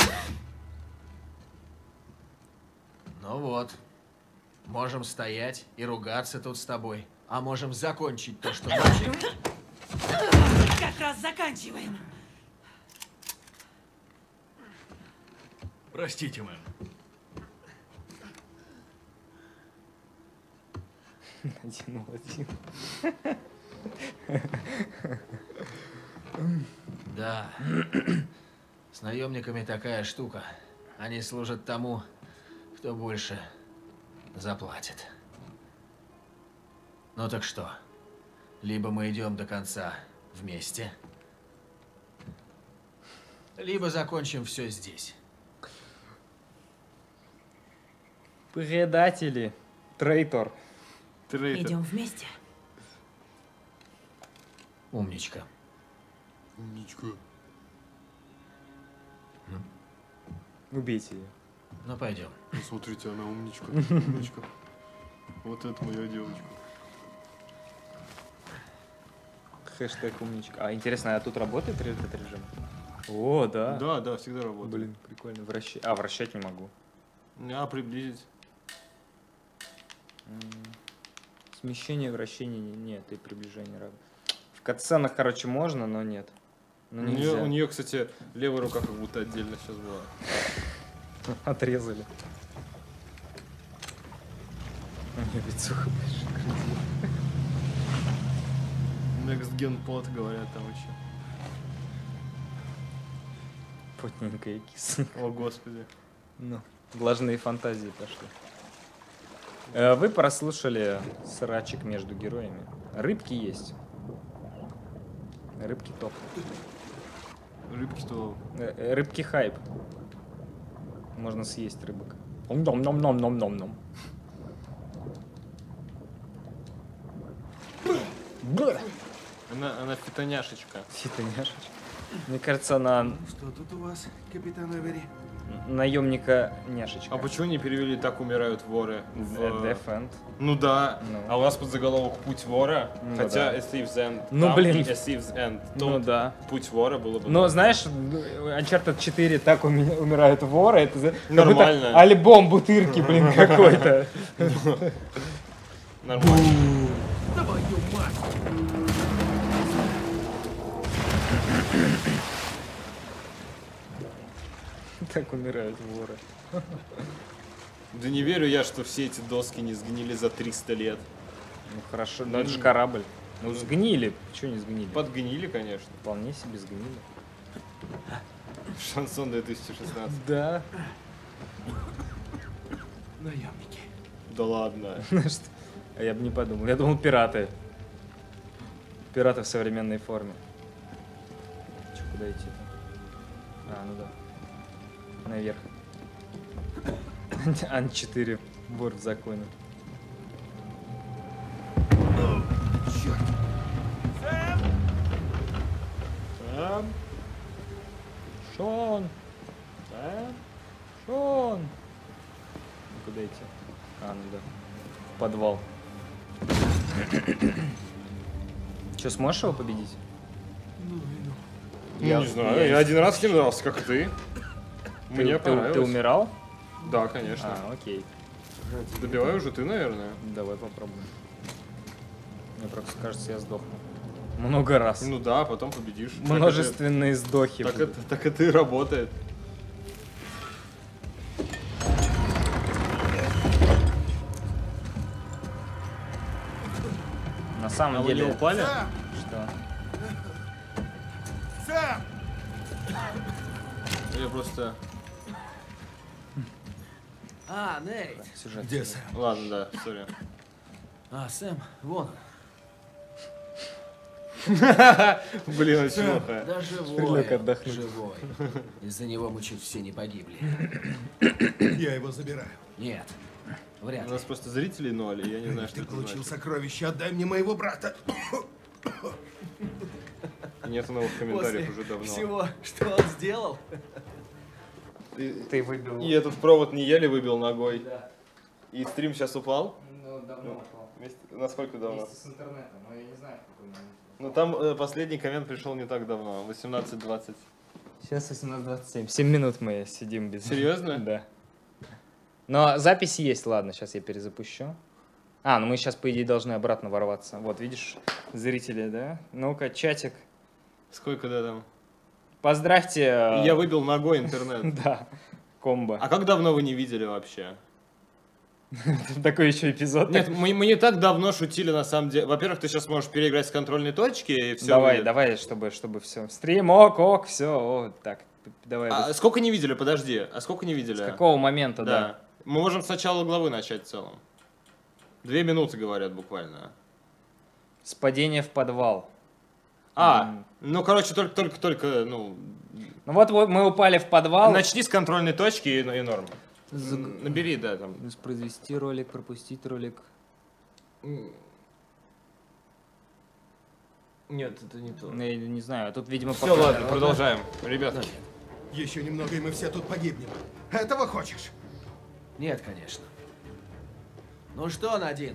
Ну вот. Можем стоять и ругаться тут с тобой. А можем закончить то, что начали. Как раз заканчиваем. Простите, мэм. Один в один. Да. С наемниками такая штука. Они служат тому, кто больше заплатит. Ну так что? Либо мы идем до конца вместе, либо закончим все здесь. Предатели. Трейтор. Трейтер. Идем вместе. Умничка. Умничка. Убейте ее. Ну пойдем. Смотрите, она умничка. Умничка. Вот это моя девочка. Хэштег умничка. А интересно, а тут работает этот режим? О, да. Да, да, всегда работает. Блин, прикольно. Вращать. А, вращать не могу. А, приблизить. М, Смещение, вращение не- нет, и приближение равно. В катсценах, короче, можно, но нет. У Ну, нее, нельзя. у нее, кстати, левая рука как будто отдельно сейчас была. Отрезали. У нее лицуха больше. Next Gen Pod, говорят там еще. Потненькая киса. О, господи. Ну, влажные фантазии пошли. Э, Вы прослушали срачик между героями. Рыбки есть. Рыбки топ. Рыбки то. Э, э, Рыбки хайп. Можно съесть рыбок. Ном-ном-ном-ном-ном-ном. Бля! Она, она фитоняшечка. Фитоняшечка. Мне кажется, она Что тут у вас, капитан Эвери? наемника няшечка. А почему не перевели «Так умирают воры»? в, The э, Death End. Ну да. Ну. А у нас под заголовок «Путь вора». Ну Хотя да. A Thief's End. Ну, там блин. и A Thief's End. Ну Тут да. «Путь вора» было бы. Но знаешь, Uncharted четыре «Так уми- умирают воры», это за- как будто Нормально. альбом Бутырки, блин, какой-то. Нормально. Твою мать! Так умирают воры. Да не верю я, что все эти доски не сгнили за триста лет. Ну хорошо, но это же корабль. Ну сгнили. Чего не сгнили? Подгнили, конечно. Вполне себе сгнили. Шансон две тысячи шестнадцать. Да. Наемники. Да ладно. А я бы не подумал. Я думал, пираты. Пираты в современной форме. Че, куда идти-то? А, ну да. Наверх. Ан четыре. Вор в законе. Черт. Сэм? Шон! Сэм? Шон! Куда идти? А, ну да. В подвал. Че, сможешь его победить? Ну, не знаю, я один раз с ним дрался, как ты. Ты, Мне ты, понравилось. ты умирал? Да, конечно. А, окей. Добивай уже ты, наверное. Давай попробуем. Мне просто кажется, я сдохну. Много раз. Ну да, потом победишь. Множественные сдохи. Так будут. это, так это и работает. На самом А вы деле... не упали? Что? Сэм! Я просто... А, Нейт. Сюжет. Где Сэм? Ладно, да, сори. А, Сэм, вон он. Блин, очень плохо. Да живой. Лег отдохнуть. Живой. Из-за него мы чуть все не погибли. Я его забираю. Нет, У вряд ли. нас просто зрителей ноль, и я не знаю, что Ты это получил значит. сокровище, отдай мне моего брата. И нет новых комментариев После уже давно. всего, что он сделал. И, Ты выбил. и этот провод не еле выбил ногой. Да. И стрим сейчас упал? Ну, давно упал. Вместе- Насколько давно? Вместе с интернетом, но я не знаю, в какой момент. Ну там э, последний коммент пришел не так давно, восемнадцать двадцать. Сейчас восемнадцать двадцать семь. семь минут мы сидим без... Серьезно? Да. Но запись есть, ладно, сейчас я перезапущу. А, ну мы сейчас, по идее, должны обратно ворваться. Вот, видишь, зрители, да? Ну-ка, чатик. Сколько да там? Поздравьте. э, Я выбил ногой интернет. Да, комбо. А как давно вы не видели вообще? Такой еще эпизод. Нет, мы, мы не так давно шутили на самом деле. Во-первых, ты сейчас можешь переиграть с контрольной точки и все. Давай, давай, чтобы, чтобы все. Стрим, ок, ок, все, о, так, давай. А быстро. сколько не видели? Подожди. А сколько не видели? С какого момента, да? Да. Мы можем с начала главы начать в целом. Две минуты говорят буквально. С падения в подвал. А, М. ну короче, только, только, только, ну. Ну вот, вот мы упали в подвал. Начни с контрольной точки и, и норм. Набери, да, там. Воспроизвести ролик, пропустить ролик. Нет, это не то. Ну, я не знаю, тут, видимо, Все, пока- ладно, продолжаем. Ребята. Еще немного, и мы все тут погибнем. Этого хочешь? Нет, конечно. Ну что, Надин?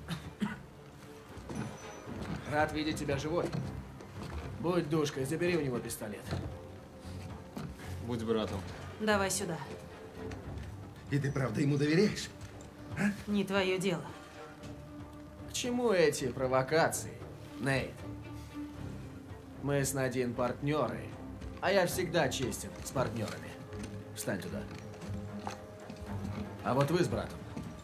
Рад видеть тебя живой. Будь душкой, забери у него пистолет. Будь братом. Давай сюда. И ты правда ему доверяешь? Не твое дело. К чему эти провокации, Нейт? Мы с Надин партнеры, а я всегда честен с партнерами. Встань туда. А вот вы с братом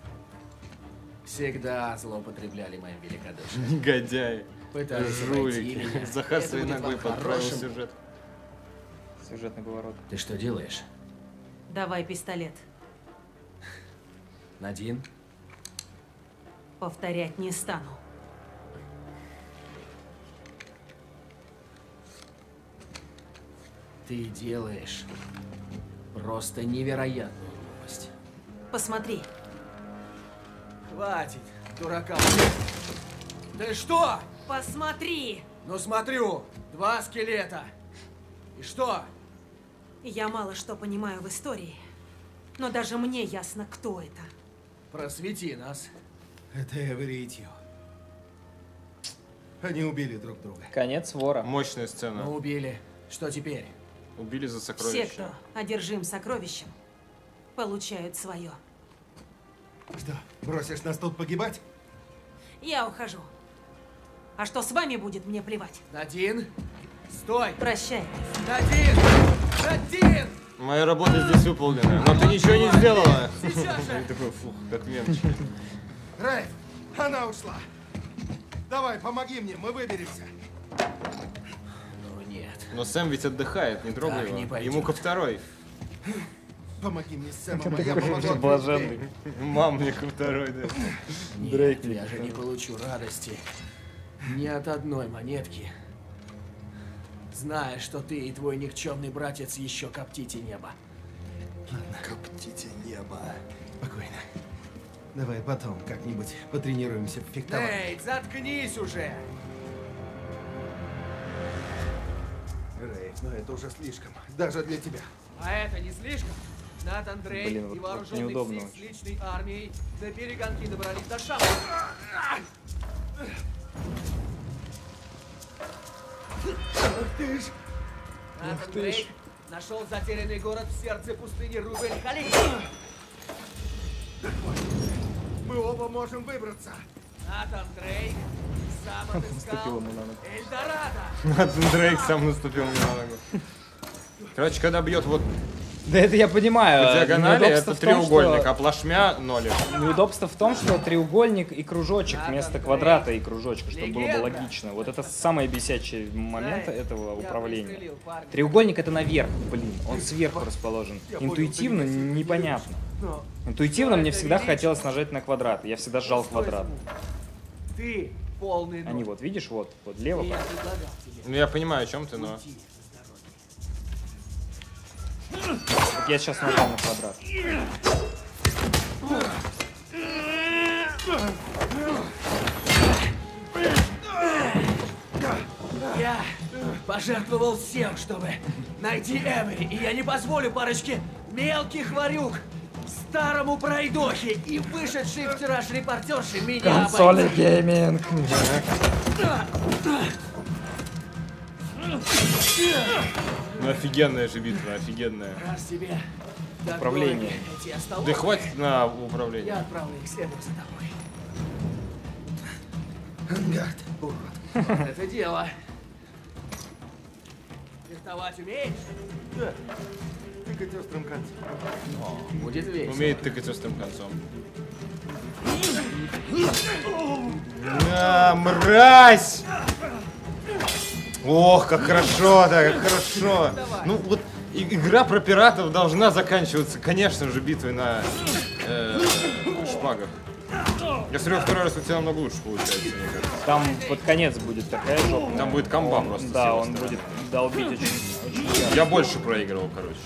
всегда злоупотребляли моим великодушием. Негодяй. Пытались обойти Жулик. меня. Захар Это своей будет ногой вам подправил хорошим. сюжет. Сюжетный поворот. Ты что делаешь, Давай пистолет. Надин? Повторять не стану. Ты делаешь просто невероятную глупость. Посмотри. Хватит, дурака. Ты что? Посмотри! Ну смотрю, два скелета. И что? Я мало что понимаю в истории, но даже мне ясно, кто это. Просвети нас. Это Эвери и Тью. Они убили друг друга. Конец вора. Мощная Мы сцена. убили. Что теперь? Убили за Все, сокровище. кто одержим сокровищем, получают свое. Что, бросишь нас тут погибать? Я ухожу. А что с вами будет, мне плевать. Надин? Стой! Прощай. Надин! Надин! Моя работа здесь выполнена, но ты ничего не сделала. Сейчас же! Я такой, фух, как мемчик. Рейв, она ушла. Давай, помоги мне, мы выберемся. Ну нет. Но Сэм ведь отдыхает, не трогай Так не его. пойдет. Ему ко второй. Помоги мне с Сэмом, а я помогу открыть Блаженный. дверь. Мам мне ко второй, да. Нет, я же не получу радости ни от одной монетки, зная, что ты и твой никчемный братец еще коптите небо. Коптите небо. Спокойно. Давай потом как-нибудь потренируемся в фехтовании. Нейт, заткнись уже! Рейв, но это уже слишком. Даже для тебя. А это не слишком? Натан Дрейк Блин, и вот- вот вооруженный неудобно псих с очень. личной армией на перегонки добрались до Шама. Ты ж... Натан Дрейк нашел затерянный город в сердце пустыни Рубель-Халиф. Мы оба можем выбраться. Натан Дрейк сам Наступил отыскал ему на ногу. Эльдорадо. Натан Дрейк сам наступил мне на ногу. Короче, когда бьет вот Да это я понимаю. по диагонали, Неудобство это в том, треугольник, что- а плашмя нолик. Неудобство в том, что треугольник и кружочек вместо квадрата и кружочка, чтобы было бы Легенда. логично. Вот это самый бесячий момент Знаешь, этого я управления. пристрелил парня. Треугольник это наверх, блин, он сверху расположен. Интуитивно непонятно. Но Интуитивно что мне это всегда величие? хотелось нажать на квадрат. Я всегда сжал Стой, квадрат. Смут. Ты полный Они ноль. вот, видишь, вот, вот И лево. я предлагал тебе Ну я понимаю, о чем ты, но. уйти с дороги. Вот я сейчас нажал на квадрат. Я пожертвовал всем, чтобы найти Эвери, и я не позволю парочке мелких ворюк, старому пройдохе и вышедшей в тираж репортерши меня обойти. гейминг. Ну офигенная же битва, офигенная. Раз тебе так Управление. дороги эти остолопы, Да хватит на управление. я отправлю их следом за тобой. Ангард, урод. Вот это дело. Фехтовать умеешь? Да. Тыкать острым концом. Будет весело. Умеет тыкать острым концом. На, мразь! Ох, как хорошо-то, как хорошо. Ну вот и- игра про пиратов должна заканчиваться, конечно же, битвой на э, шпагах. Я смотрю, второй раз у тебя намного лучше получается, мне кажется. Там под конец будет такая жопа. Там будет комба просто. с Да, его он стороны. будет долбить очень, очень ярко. Я больше проигрывал, короче.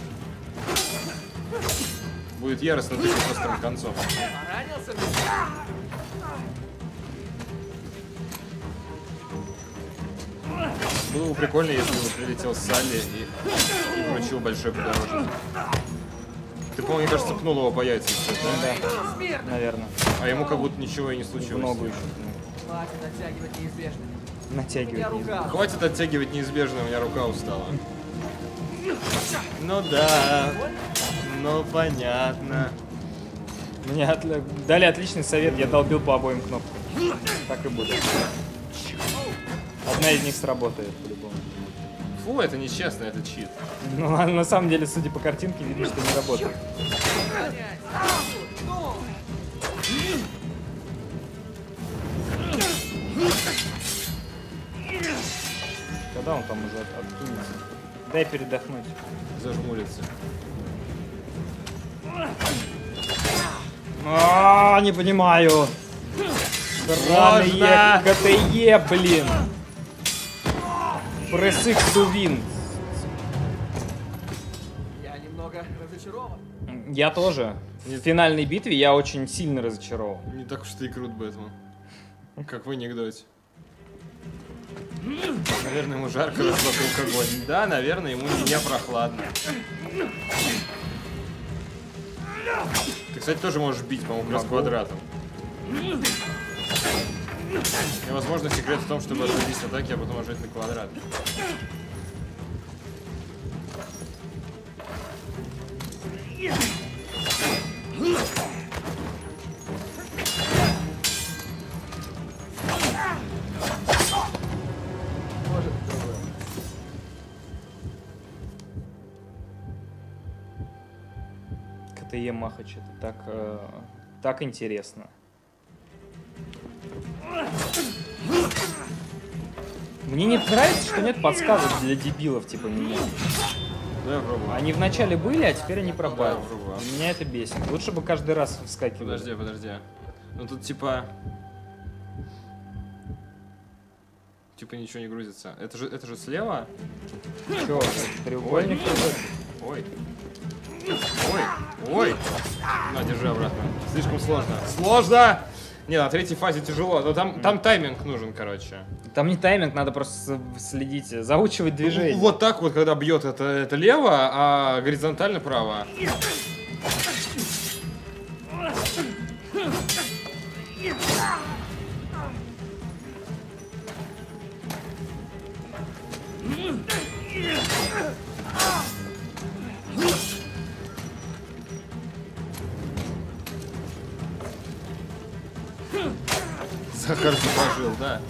Будет яростно тыкать острым концом. Поранился? Было бы прикольно, если бы прилетел Салли и, и вручил большой подорожник. Ты, по-моему, мне кажется, пнул его по яйцам, кстати, да? Да, наверное. А ему как будто ничего и не В случилось. ногу еще. Хватит оттягивать неизбежное. У меня Натягивает. рука. Хватит оттягивать неизбежное, у меня рука устала. Ну да, ну понятно. Мне отли- дали отличный совет, я долбил по обоим кнопкам. Так и будет. Одна из них сработает по-любому. Фу, это нечестно, это чит. Ну, а на самом деле, судя по картинке, видно, что не работает. Ну, Когда он там уже от- откинется? Дай передохнуть. Зажмурится. А, не понимаю. Сраные Можно. КТЕ, блин. Пресс X to win. я немного разочарован. Я тоже. В финальной битве я очень сильно разочарован. Не так уж ты и крут, Бэтмен. Как в анекдоте. Наверное, ему жарко, раз вокруг огонь. Да, наверное, ему не прохладно. Ты, кстати, тоже можешь бить, по-моему, с квадратом. И, возможно, секрет в том, чтобы отводить атаки, а потом нажать на квадрат. Может, другое. ТЕ Махач, это так, э, так интересно. Мне не нравится, что нет подсказок для дебилов типа меня. Да, я пробую. Они вначале были, а теперь они пропали. Да, пробую. И меня это бесит. Лучше бы каждый раз вскакивали. Подожди, подожди. Ну тут типа... Типа ничего не грузится. Это же, это же слева? Чё, это треугольник? Ой. Ой. Ой. На, держи обратно. Слишком сложно. Сложно! Не, на третьей фазе тяжело. Но там, там тайминг нужен, короче. Там не тайминг, надо просто следить, заучивать движение. Вот так вот, когда бьет это, это лево, а горизонтально право. Захар заложил, да.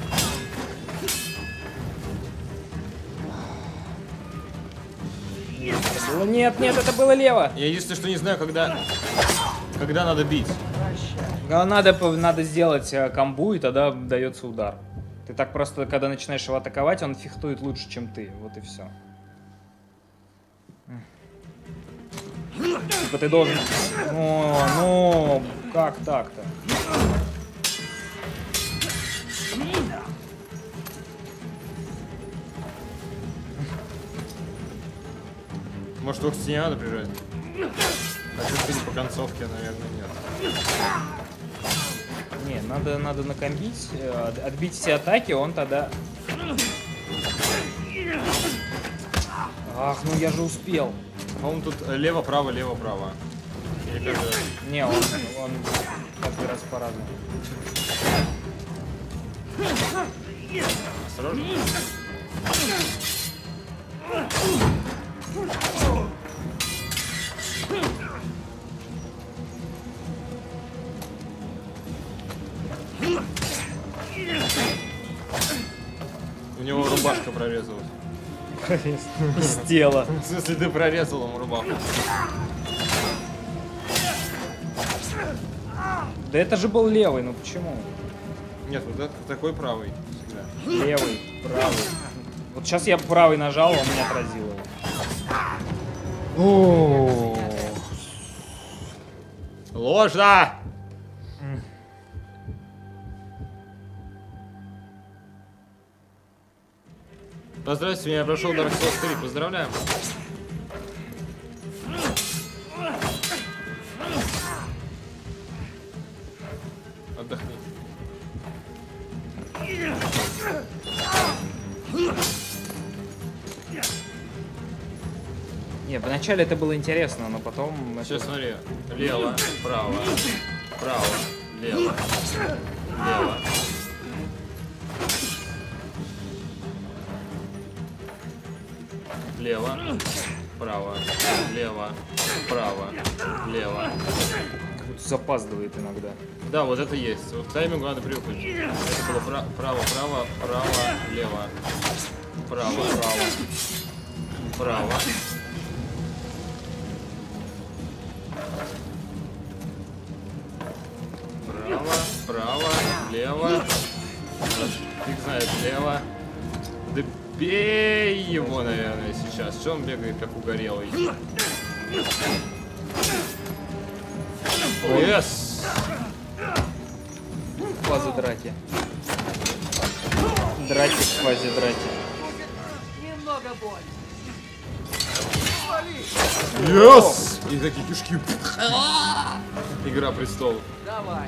Нет, нет, это было лево. Я единственное, что не знаю, когда, когда надо бить. Но надо, надо сделать э, комбу, и тогда дается удар. Ты так просто, когда начинаешь его атаковать, он фехтует лучше, чем ты. Вот и все. Типа ты должен... Ну, ну, как так-то? Может, его к стене надо прижать? Хотя, судя по концовке, наверное, нет. Не, надо, надо накомбить, э, отбить все атаки, он тогда... Ах, ну я же успел. По-моему, тут лево-право, лево-право. Или каждый раз? Не, он, он каждый раз по-разному. Осторожно. У него рубашка прорезалась. Из тела. В смысле, ты прорезал ему рубаху. Да это же был левый, ну почему? Нет, вот это такой правый всегда. Левый, правый. Вот сейчас я правый нажал, он меня отразил его. Ложно! Поздравьте меня, я прошел Dark Souls три, поздравляем. Отдохни. Не, вначале это было интересно, но потом... Сейчас смотри. Лево, право, право, лево, лево. Лево, право, лево, право, лево. Как будто запаздывает иногда. Да, вот это есть. Вот к таймингу надо привыкнуть. Это было пра право, право, право, лево. Право, право, право. Право, право, лево. Фиг знает, лево. Да бей его, наверное, сейчас. Что он бегает, как угорелый? Yes! Фаза драки. Драки в фазе драки. Немного боль. Yes! И такие кишки. Игра престолов. Давай.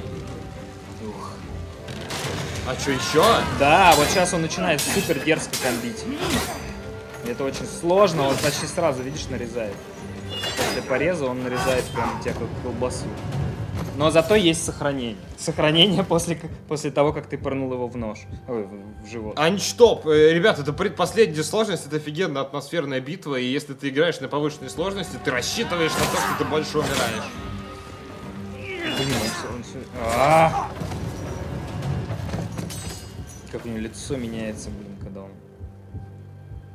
А что еще? Да, вот сейчас он начинает супер дерзко комбить. Это очень сложно, он почти сразу, видишь, нарезает. После пореза он нарезает прям тебя как колбасу. Но зато есть сохранение. Сохранение после, после того, как ты пырнул его в нож. Ой, в, в живот. Анчтоп. Ребята, это предпоследняя сложность, это офигенно атмосферная битва, и если ты играешь на повышенной сложности, ты рассчитываешь на то, что ты больше умираешь. Блин, он всё- он всё- А! Как у него лицо меняется, блин, когда он...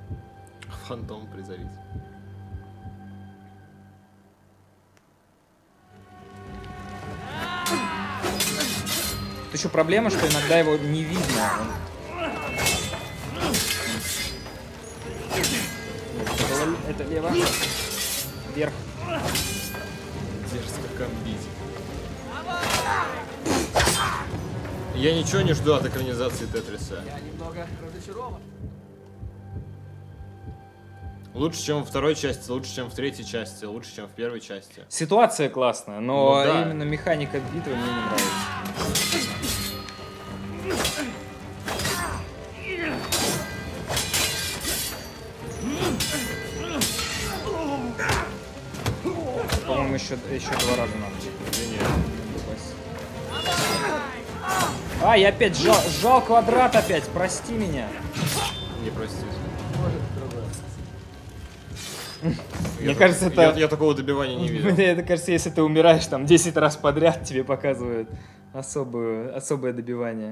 Фантом призовись. еще проблема, что иногда его не видно. Он... Это лево. Вверх. Дерзко комбить. Я ничего не жду от экранизации Тетриса. Я немного разочарован. Лучше, чем во второй части, лучше, чем в третьей части, лучше, чем в первой части. Ситуация классная, но Ну да. именно механика битвы мне не нравится. По-моему, еще, еще два раза надо. А, я опять жал, жал квадрат опять, прости меня. Не простите. Мне Я кажется, так- это... Я, я такого добивания не видел. Мне это кажется, если ты умираешь там десять раз подряд, тебе показывают особую, особое добивание.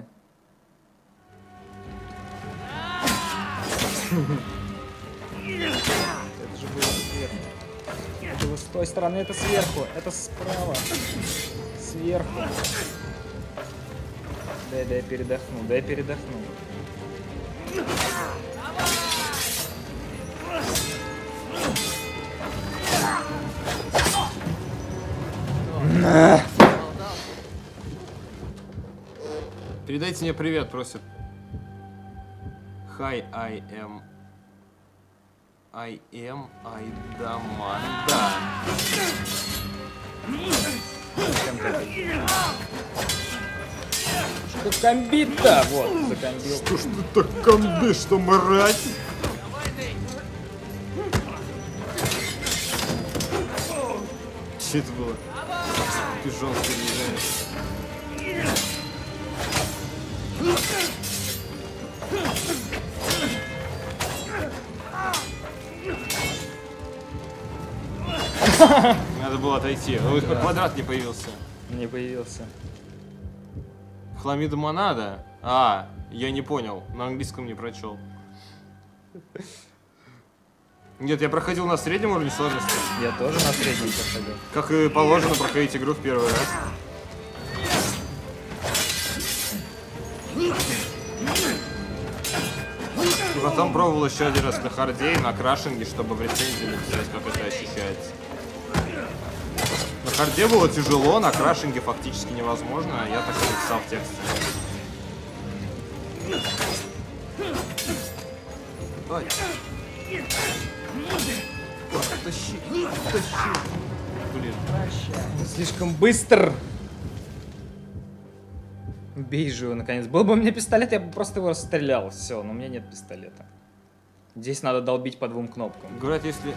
Это же было сверху. Это было с той стороны, это сверху, это справа. Сверху. Дай, дай передохну, дай передохну. Передайте мне привет, просит. Hi, I am... I am Айдаманда. Что комбит-то? Вот, закомбил. Что ж ты так комбишь, что мразь? Че это было? Пижонское движение. Надо было отойти. Ну, Да. Квадрат не появился. Не появился. Хламида Монада? А, я не понял. На английском не прочел. Нет, я проходил на среднем уровне сложности. Я тоже на среднем проходил. Как и положено проходить игру в первый раз. И потом пробовал еще один раз на харде и на крашинге, чтобы в рецензии написать, как это ощущается. На харде было тяжело, на крашинге фактически невозможно, а я так и написал в тексте. Ой. Ой, тащи, тащи. Блин. Слишком быстро. Бей же его, наконец. Был бы у меня пистолет, я бы просто его расстрелял. Все, но у меня нет пистолета. Здесь надо долбить по двум кнопкам. Говорят, если...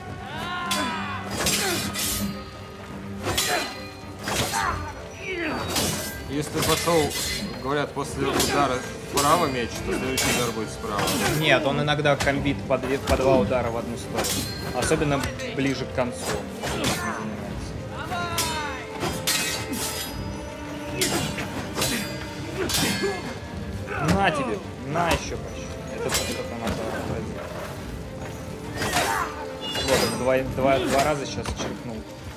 Если пошел, говорят, после удара вправо меч, то следующий удар будет справа. Нет, он иногда комбит по, две, по два удара в одну сторону. Особенно ближе к концу. На тебе, на еще почти. Это только надо отразить. Вот, он два, два, два раза сейчас черкнул.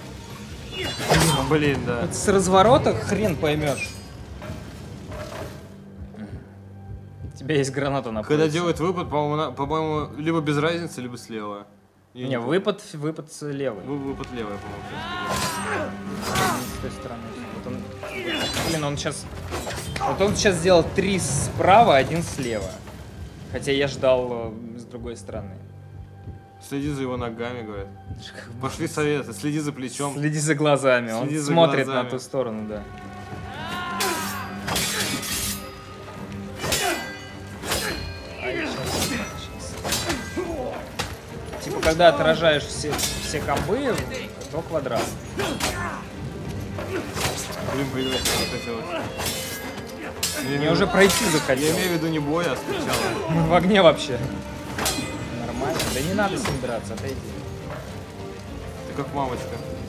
Блин, да. Вот с разворота хрен поймешь. У тебя есть граната на Когда поясе. делает выпад, по-моему, на- по-моему, либо без разницы, либо слева. Я Не, помню. выпад, выпад с левой. Вы- Выпад левый, по-моему. С той стороны. Вот он, блин, он сейчас... Вот он сейчас сделал три справа, один слева. Хотя я ждал э, с другой стороны. Следи за его ногами, говорят. Пошли советы, следи за плечом. Следи за глазами, он Следи за смотрит глазами. на ту сторону, да. Ай, щас, щас. Типа, когда отражаешь все, все комбы, то квадрат. Блин, поиграть не хотелось. Я Мне имею- уже пройти Я захотел. имею в виду не бой, а сначала. Мы в огне вообще. Нормально. Да не надо с ним драться, отойди. Ты как мамочка.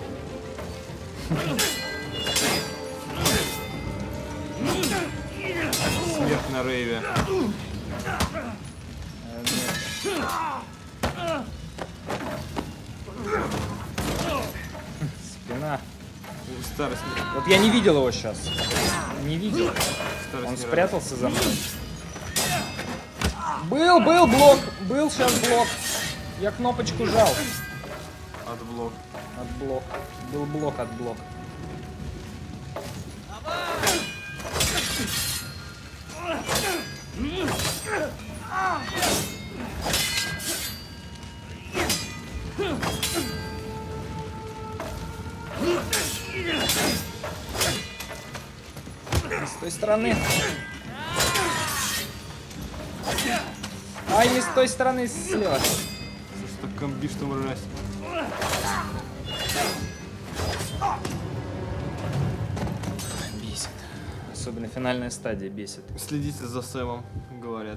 Смерть на рейве. Э, нет. Спина. Старость. Вот я не видел его сейчас. Не видел. Старость Он не спрятался за мной. Был, был блок. Был сейчас блок. Я кнопочку жал. радует. Отблок. От блок. Был блок от блок. С той стороны. Ай, не с той стороны, слева. Слушай, так комбишь, что мразь. Бесит. Особенно финальная стадия бесит. Следите за Сэмом, говорят.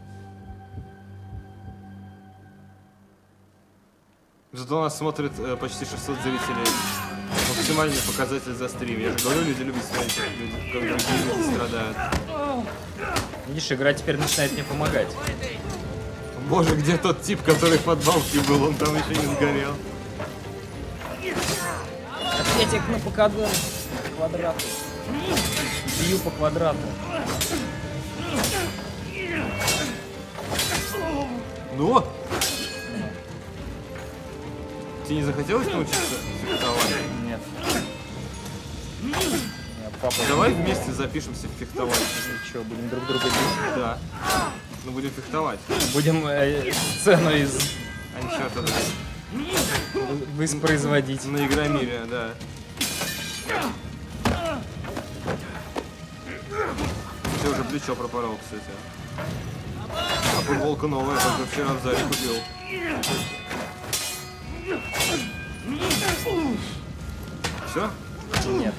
Зато нас смотрит э, почти шестьсот зрителей. Максимальный показатель за стрим. Я же говорю, люди любят смотреть, как люди, как другие люди страдают. Видишь, игра теперь начинает мне помогать. Боже, где тот тип, который в подвалке был? Он там еще не сгорел. Ответик на по квадрату. Квадрату. Бью по квадрату. Ну? Тебе не захотелось научиться фехтовать? Нет. Нет, папа. Давай вместе запишемся в фехтовать. И что, будем друг друга бить? Да. Ну будем фехтовать. Будем э, сцену из А не черт это. воспроизводить. На Игромире, да. Ты уже плечо пропорол, кстати. А футболка новая, только вчера в зале купил. Все? Нет.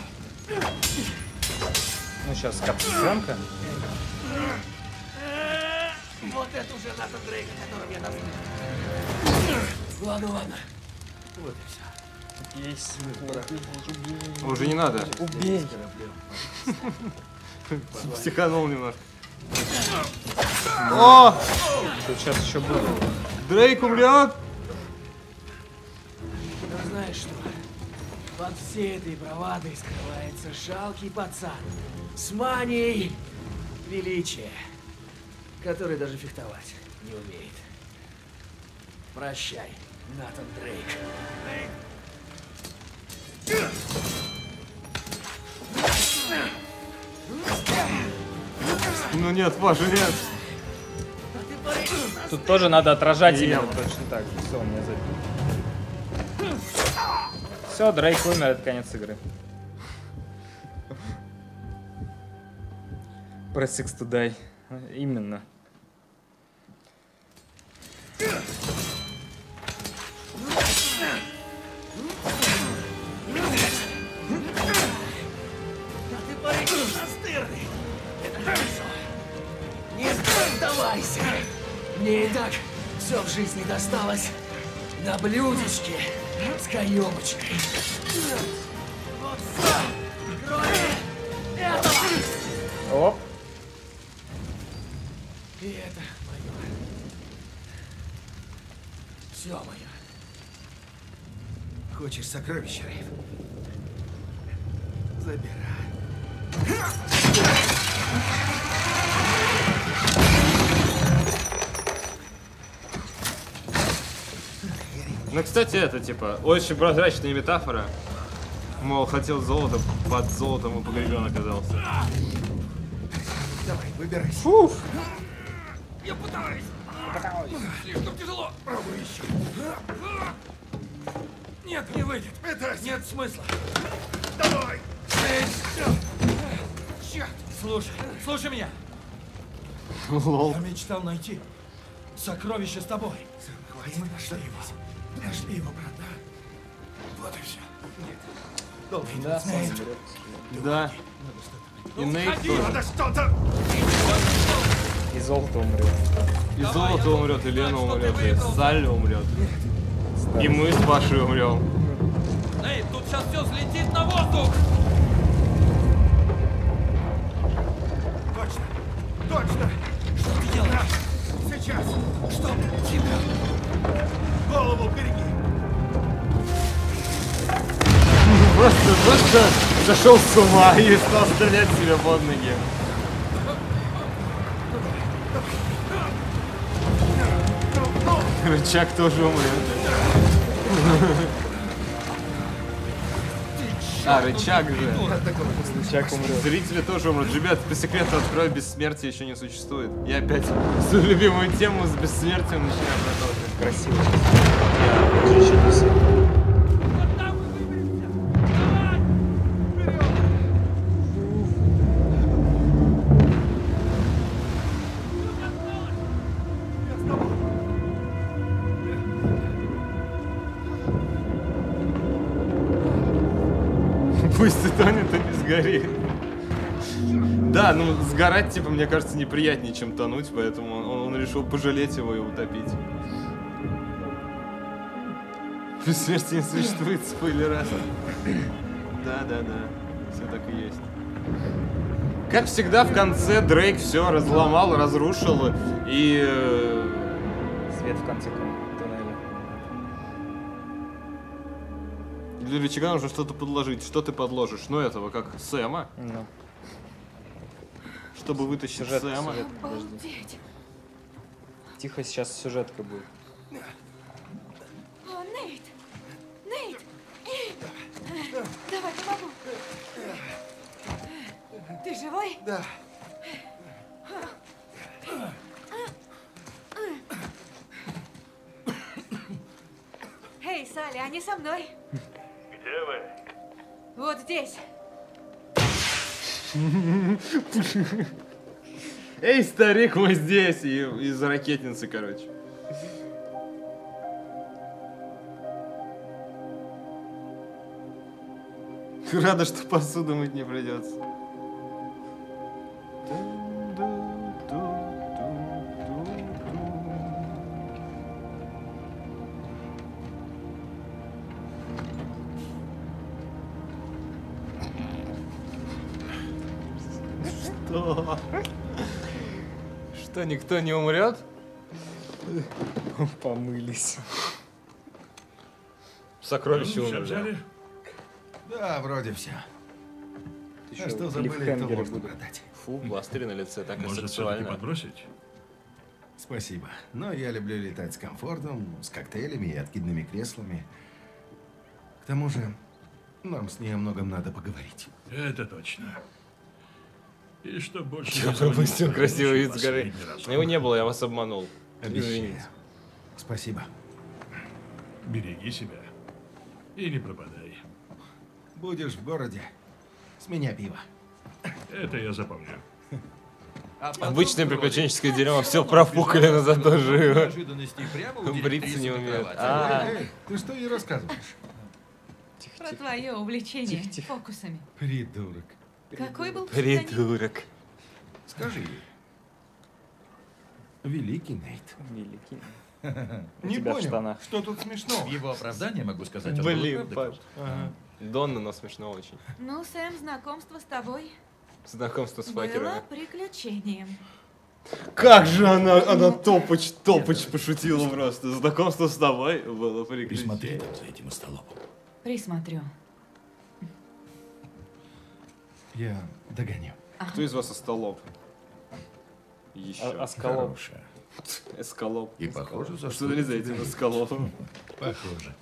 Ну сейчас капсулка. Вот это уже Натан Дрейк, о котором я наслышан. Ладно, ладно. Вот и все. Есть. Уже не надо. Убей. Психанул немножко. О! Тут сейчас еще будет. Дрейк умрет! Но знаешь что? Под всей этой бравадой скрывается жалкий пацан с манией величия, который даже фехтовать не умеет. Прощай, Натан Дрейк. Ну нет, Паша, нет. Тут тоже надо отражать И я именно вот. точно так же. Все, у меня забил. Все, Дрейк умер, это конец игры. Press X to die. Именно. Ты парень настырный. Это хорошо. Не сдавайся. Мне и так все в жизни досталось на блюдечке с каемочкой. Вот все, кроме этого. Оп. И это мое. Все мое. Хочешь сокровища, Рейв? Забирай. Ну, кстати, это, типа, очень прозрачная метафора. Мол, хотел золото, под золотом и погребен оказался. Давай, выбирайся. Фуф. Я пытаюсь. Слишком тяжело. Пробуй еще. Нет, не выйдет. Нет смысла. Давай. Черт. Слушай, слушай меня. Лол. Я мечтал найти сокровище с тобой. Хватит, Мы нашли его. Нашли его, брат, да? Вот и все. Да, Нейт. Да. И Нейт тоже. Надо что-то... и золото умрет. И золото умрет, и Лена умрет, и Салли умрет. И мы с Пашей умрем. Эй, тут сейчас все взлетит на воздух. Точно! Точно! Что ты делаешь? Сейчас! Что? Тихо. Голову береги! просто, просто сошел с ума и стал стрелять себе под ноги. Рычаг тоже умрет. А, рычаг же. Рычаг умрет. Зрители тоже умрут. Ребят, по секрету открою, бессмертие еще не существует. Я опять свою любимую тему с бессмертием начинаю продолжить. Красиво. Я защитился. Пусть и тонет, и не сгорит. Да, ну сгорать, типа, мне кажется, неприятнее, чем тонуть, поэтому он, он решил пожалеть его и утопить. Бессмертие не существует, спойлер. Да, да, да. Все так и есть. Как всегда, в конце Дрейк все разломал, разрушил и... Свет в конце туннеля. Для рычага нужно что-то подложить. Что ты подложишь? Ну этого, как Сэма. Ну. Чтобы вытащить Сюжет, Сэма. сюжет, подожди. Обалдеть. Тихо, сейчас сюжетка будет. О, Нейт! Нейт! Давай, помогу. Ты живой? Да. Эй, Салли, они со мной. Где вы? Вот здесь. Эй, старик, мы здесь! И из ракетницы, короче. Рада, что посуду мыть не придется. Что? Что, никто не умрет? Помылись. Сокровище Ну, всё умерли. взяли? Да, вроде все. Еще А что забыли, то клиффхенгеры можно будут. продать. Фу, пластырь на лице, так и Может, все-таки сексуально. подбросить? Спасибо. Но я люблю летать с комфортом, с коктейлями и откидными креслами. К тому же, нам с ней о многом надо поговорить. Это точно. И что больше... Я не звонить, пропустил это красивый вид с последний горы. раз. Но его не было, я вас обманул. Обещаю. Извините. Спасибо. Береги себя. И не пропадай. Будешь в городе, с меня пиво. Это я запомню. Обычное приключенческое дерьмо, все профукали, но зато живо. Неожиданностей прямо у Бриться директрисы не на умеют. кровати. А, Эй, ты что ей рассказываешь? Про твое увлечение фокусами. Придурок. Какой был псевдоним? придурок. Скажи ей. Великий Нейт. Великий. У Не тебя в понял, штанах. что тут смешно? В его оправдание могу сказать, он был Блин, правда Паш. крут. Донна, но смешно очень. Ну, Сэм, знакомство с тобой Знакомство с было факерами. приключением. Как же она, она топоч, топоч пошутила просто. Знакомство с тобой было Присмотри приключение. там за этим столом. Присмотрю. Я догоню. Кто из вас остолоп? Еще. А- Осколоп. Хорошая. Эскалоп. И похоже, за Что что... за этим эскалопом? Похоже.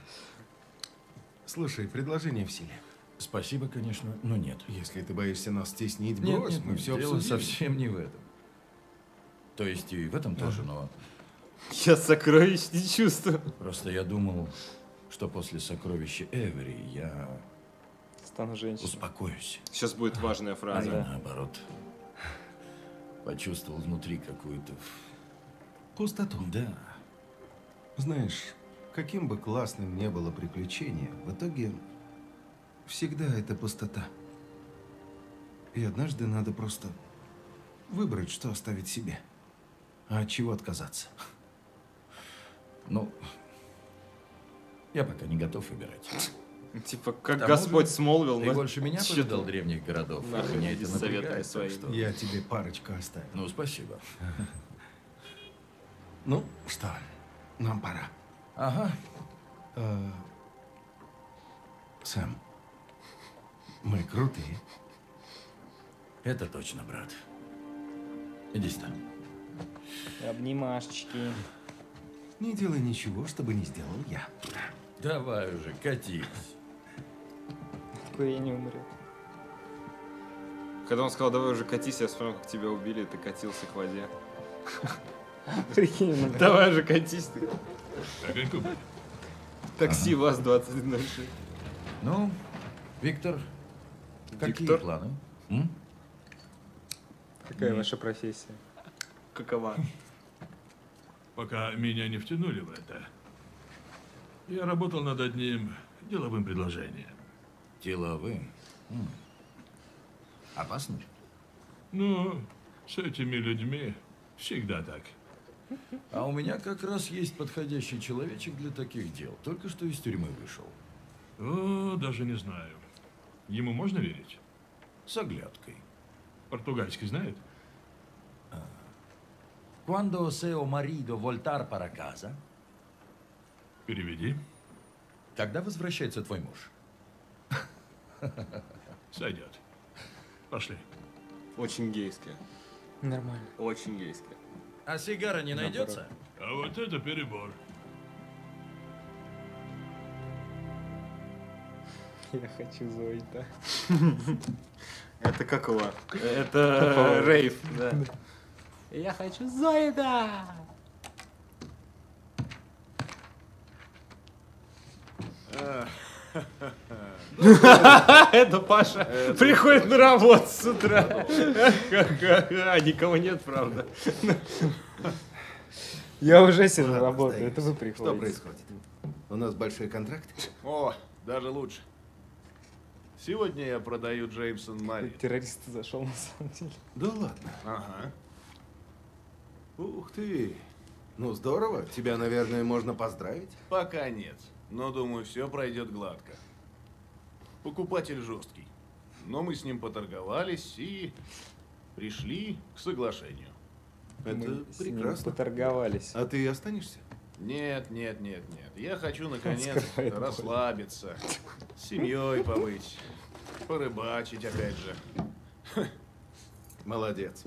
Слушай, предложение в силе. Спасибо, конечно, но нет. Если ты боишься нас стеснить, Нет, брось, нет, мы нет, все дело обсудили. совсем не в этом. То есть и в этом тоже, но Я сокровищ не чувствую. просто я думал, что после сокровища Эвери я Стану женщиной. успокоюсь. Сейчас будет важная А фраза. я наоборот почувствовал внутри какую-то... Пустоту. Да. Знаешь, каким бы классным ни было приключение, в итоге всегда это пустота. И однажды надо просто выбрать, что оставить себе, а от чего отказаться. Ну, я пока не готов выбирать. Типа, как К тому Господь же, смолвил, Ты но больше меня чё повидал ты древних городов. и нахрен Меня это без советами напрягает, так своими. что- Я тебе парочку оставил. Ну, спасибо. Ну что, нам пора. Ага. Э, Сэм, Мы крутые. Это точно, брат. Иди сюда. Обнимашечки. Не делай ничего, чтобы не сделал я. Давай уже, катись. Такой и не умрет. Когда он сказал, давай уже катись, я вспомнил, как тебя убили, и ты катился к воде. Прикинь, ну, Давай же катись ты. Огоньку. Такси ВАЗ двадцать ноль шесть. Ну, Виктор, какие Виктор? планы? М? какая ваша профессия? Какова? Пока меня не втянули в это, я работал над одним деловым предложением. Деловым. М. Опасно? Ну, с этими людьми всегда так. А у меня как раз есть подходящий человечек для таких дел. Только что из тюрьмы вышел. О, даже не знаю. Ему можно верить? С оглядкой. Португальский знает? Quando seu marido voltar para casa, Переведи. когда возвращается твой муж? Сойдет. Пошли. Очень гейская. Нормально. Очень гейская. А сигара не найдется? А вот это перебор. Я хочу Зоита. Это как его? Это рейв, да. Я хочу Зоита! Это Паша приходит на работу с утра. Ха-ха-ха. Никого нет, правда. Я уже сижу Ладно, работаю, это вы сдаемся. приходите. Что происходит? У нас большой контракт. О, даже лучше. Сегодня я продаю Джеймсон Мари. Террорист зашел на самом деле. Да ладно. Ага. Ух ты. Ну здорово. Тебя, наверное, можно поздравить. Пока нет. Но думаю, все пройдет гладко. Покупатель жесткий. Но мы с ним поторговались и пришли к соглашению. Это Мы с ним прекрасно. поторговались. А ты останешься? Нет, нет, нет, нет. Я хочу наконец скрывает боль. расслабиться, с семьей побыть, порыбачить опять же. Молодец.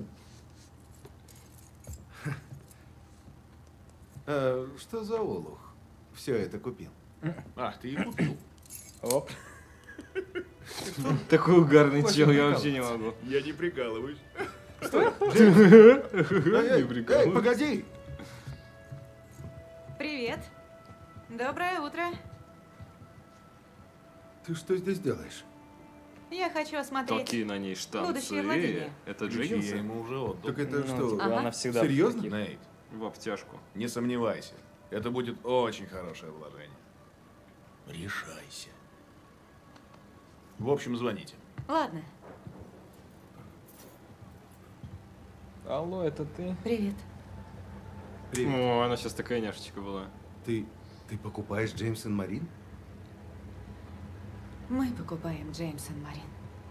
А что за олух все это купил? Ах, ты и купил. Оп. Такой угарный Очень чел, я прикалывается. вообще не могу. Я не прикалываюсь. Эй, эй, эй, погоди! Привет. Доброе утро. Ты что здесь делаешь? Я хочу осмотреть. Какие на ней Будущее штанцы. владение. Это Ключи я джинсы ему уже отдал. Так это Ну, что? типа, Ага. она всегда Серьезно? в таких. Нейт, в обтяжку. не сомневайся. Это будет очень хорошее вложение. Решайся. В общем, звоните. Ладно. Алло, это ты? Привет. Привет. О, она сейчас такая няшечка была. Ты, ты покупаешь Джеймсон Марин? Мы покупаем Джеймсон Марин.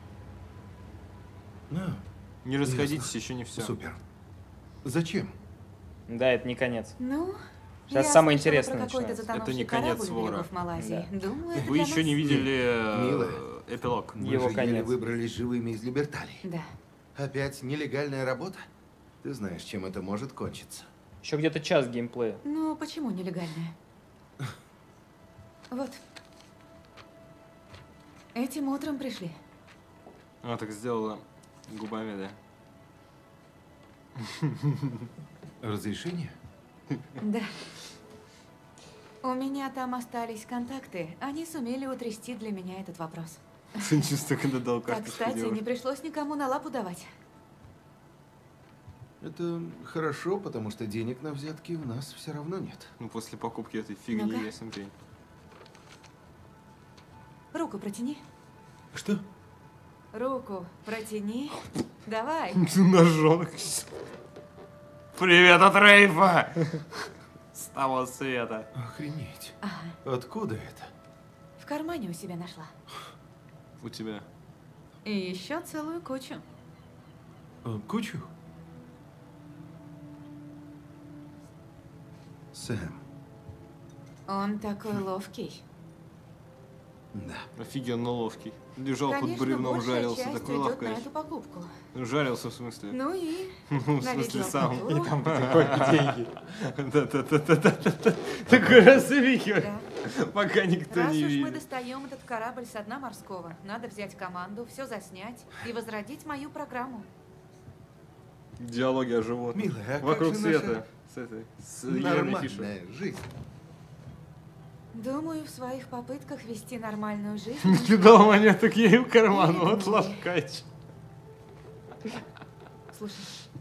А, Не расходитесь, еще не все. супер. Зачем? Да, это не конец. Ну, Сейчас я самое слышала интересное про какой-то начинается. затонувший Это не конец корабль у вора. берегов Малайзии. Думаю, это Вы для еще нас- не видели э, Милая. эпилог. Мы Его же конец. еле выбрались живыми из Либерталии. Да. Опять нелегальная работа? Ты знаешь, чем это может кончиться. Еще где-то час геймплея. Ну, почему нелегальная? Вот. Этим утром пришли. А, так сделала губами, да. Разрешение? Да. У меня там остались контакты. Они сумели утрясти для меня этот вопрос. Чувство, когда дал Так, карточку кстати, не девушке. пришлось никому на лапу давать. Это хорошо, потому что денег на взятки у нас все равно нет. Ну, после покупки этой фигни, Ну-ка. ясен пень. Руку протяни. Что? Руку протяни. Давай. Ножонок. Привет от Рейфа! С того света. Охренеть. Ага. Откуда это? В кармане у себя нашла. У тебя. И еще целую кучу. А, кучу? Сэм, Он такой ловкий. Да. Офигенно ловкий. Лежал под Конечно, бревном, большая жарился. часть Такой уйдет на ловкач. эту покупку. Жарился в смысле? Ну и Ну, в на смысле сам. видеокультуру. И там потихоньку деньги. Да-да-да-да-да-да. Такой развихивай, Да. пока никто Раз не уж мы видит. достаем этот корабль со дна морского, надо взять команду, все заснять и возродить мою программу. Диалоги о животных. Милая, а как Вокруг же света. наша С этой. С Еленой Фишер. нормальная жизнь? Думаю, в своих попытках вести нормальную жизнь... Кидал монеток ей в карман. Вот ловкач. Слушай,